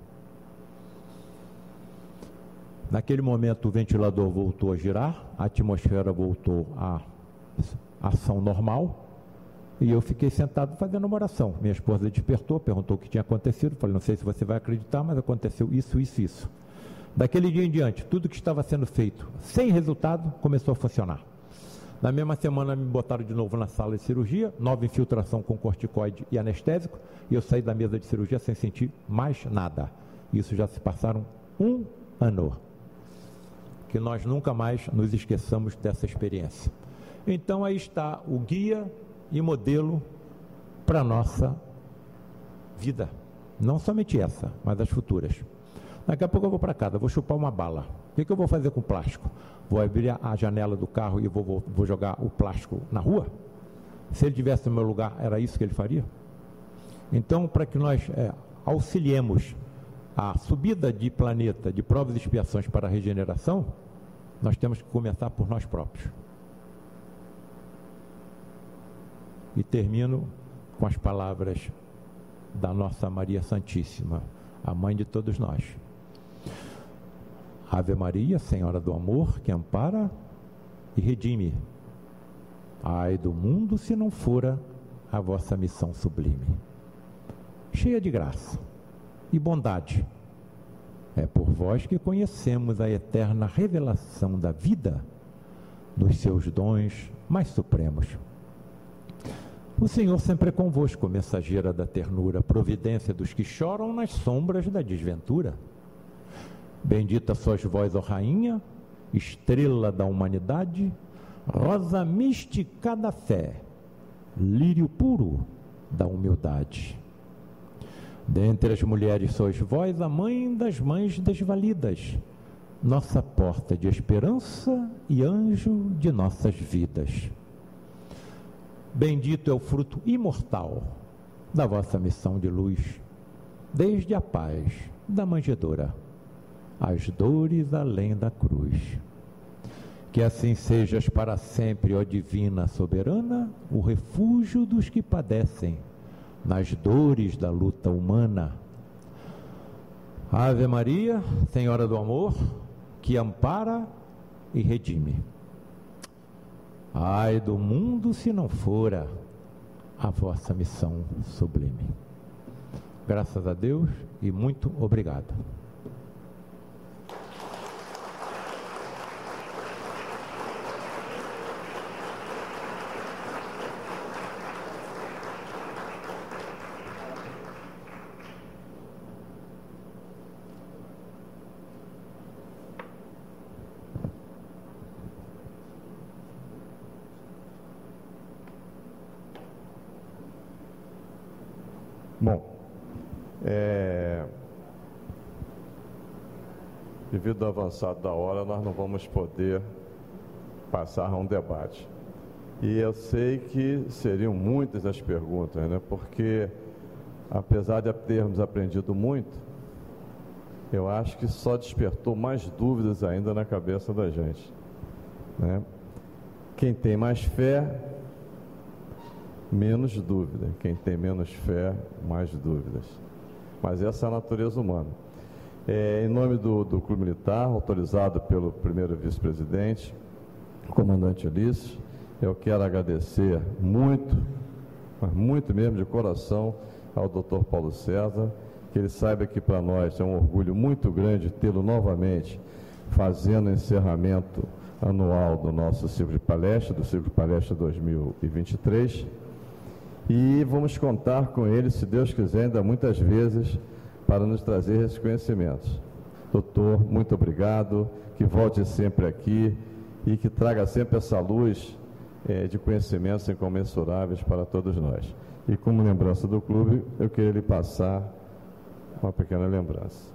Naquele momento o ventilador voltou a girar, a atmosfera voltou à ação normal e eu fiquei sentado fazendo uma oração. Minha esposa despertou, perguntou o que tinha acontecido, falei, não sei se você vai acreditar, mas aconteceu isso, isso, isso. Daquele dia em diante, tudo que estava sendo feito sem resultado começou a funcionar. Na mesma semana me botaram de novo na sala de cirurgia, nova infiltração com corticoide e anestésico, e eu saí da mesa de cirurgia sem sentir mais nada. Isso já se passaram um ano. Que nós nunca mais nos esqueçamos dessa experiência. Então aí está o guia e modelo para a nossa vida. Não somente essa, mas as futuras. Daqui a pouco eu vou para casa, vou chupar uma bala. O que, que eu vou fazer com o plástico? Vou abrir a janela do carro e vou, vou, vou jogar o plástico na rua? Se ele tivesse no meu lugar, era isso que ele faria? Então, para que nós é, auxiliemos a subida de planeta, de provas e expiações para a regeneração, nós temos que começar por nós próprios. E termino com as palavras da nossa Maria Santíssima, a mãe de todos nós. Ave Maria, Senhora do Amor, que ampara e redime. Ai do mundo se não fora a vossa missão sublime. Cheia de graça e bondade, é por vós que conhecemos a eterna revelação da vida, dos seus dons mais supremos. O Senhor sempre é convosco, mensageira da ternura, providência dos que choram nas sombras da desventura. Bendita sois vós, ó Rainha, estrela da humanidade, rosa mística da fé, lírio puro da humildade. Dentre as mulheres sois vós a mãe das mães desvalidas, nossa porta de esperança e anjo de nossas vidas. Bendito é o fruto imortal da vossa missão de luz, desde a paz da manjedoura, as dores além da cruz. Que assim sejas para sempre, ó divina soberana, o refúgio dos que padecem nas dores da luta humana. Ave Maria, Senhora do Amor, que ampara e redime. Ai do mundo se não fora a vossa missão sublime. Graças a Deus e muito obrigado. Bom, é, devido ao avançado da hora, nós não vamos poder passar a um debate. E eu sei que seriam muitas as perguntas, né? Porque, apesar de termos aprendido muito, eu acho que só despertou mais dúvidas ainda na cabeça da gente, né? Quem tem mais fé, menos dúvida. Quem tem menos fé, mais dúvidas. Mas essa é a natureza humana. É, em nome do, do Clube Militar, autorizado pelo primeiro vice-presidente, comandante Ulisses, eu quero agradecer muito, mas muito mesmo de coração, ao doutor Paulo César, que ele saiba que para nós é um orgulho muito grande tê-lo novamente fazendo o encerramento anual do nosso ciclo de palestra, do ciclo de palestra dois mil e vinte e três. E vamos contar com ele, se Deus quiser, ainda muitas vezes, para nos trazer esses conhecimentos. Doutor, muito obrigado, que volte sempre aqui e que traga sempre essa luz é, de conhecimentos incomensuráveis para todos nós. E como lembrança do clube, eu queria lhe passar uma pequena lembrança.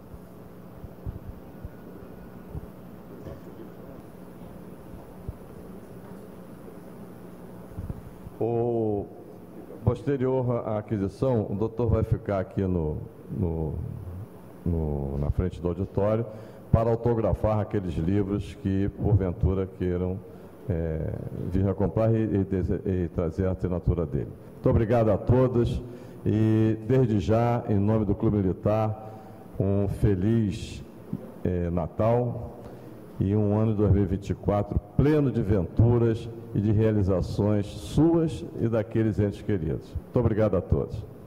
O posterior à aquisição, o doutor vai ficar aqui no, no, no, na frente do auditório para autografar aqueles livros que, porventura, queiram é, vir a comprar e, e, e trazer a assinatura dele. Muito obrigado a todos e, desde já, em nome do Clube Militar, um feliz é, Natal e um ano de dois mil e vinte e quatro pleno de venturas e de realizações suas e daqueles entes queridos. Muito obrigado a todos.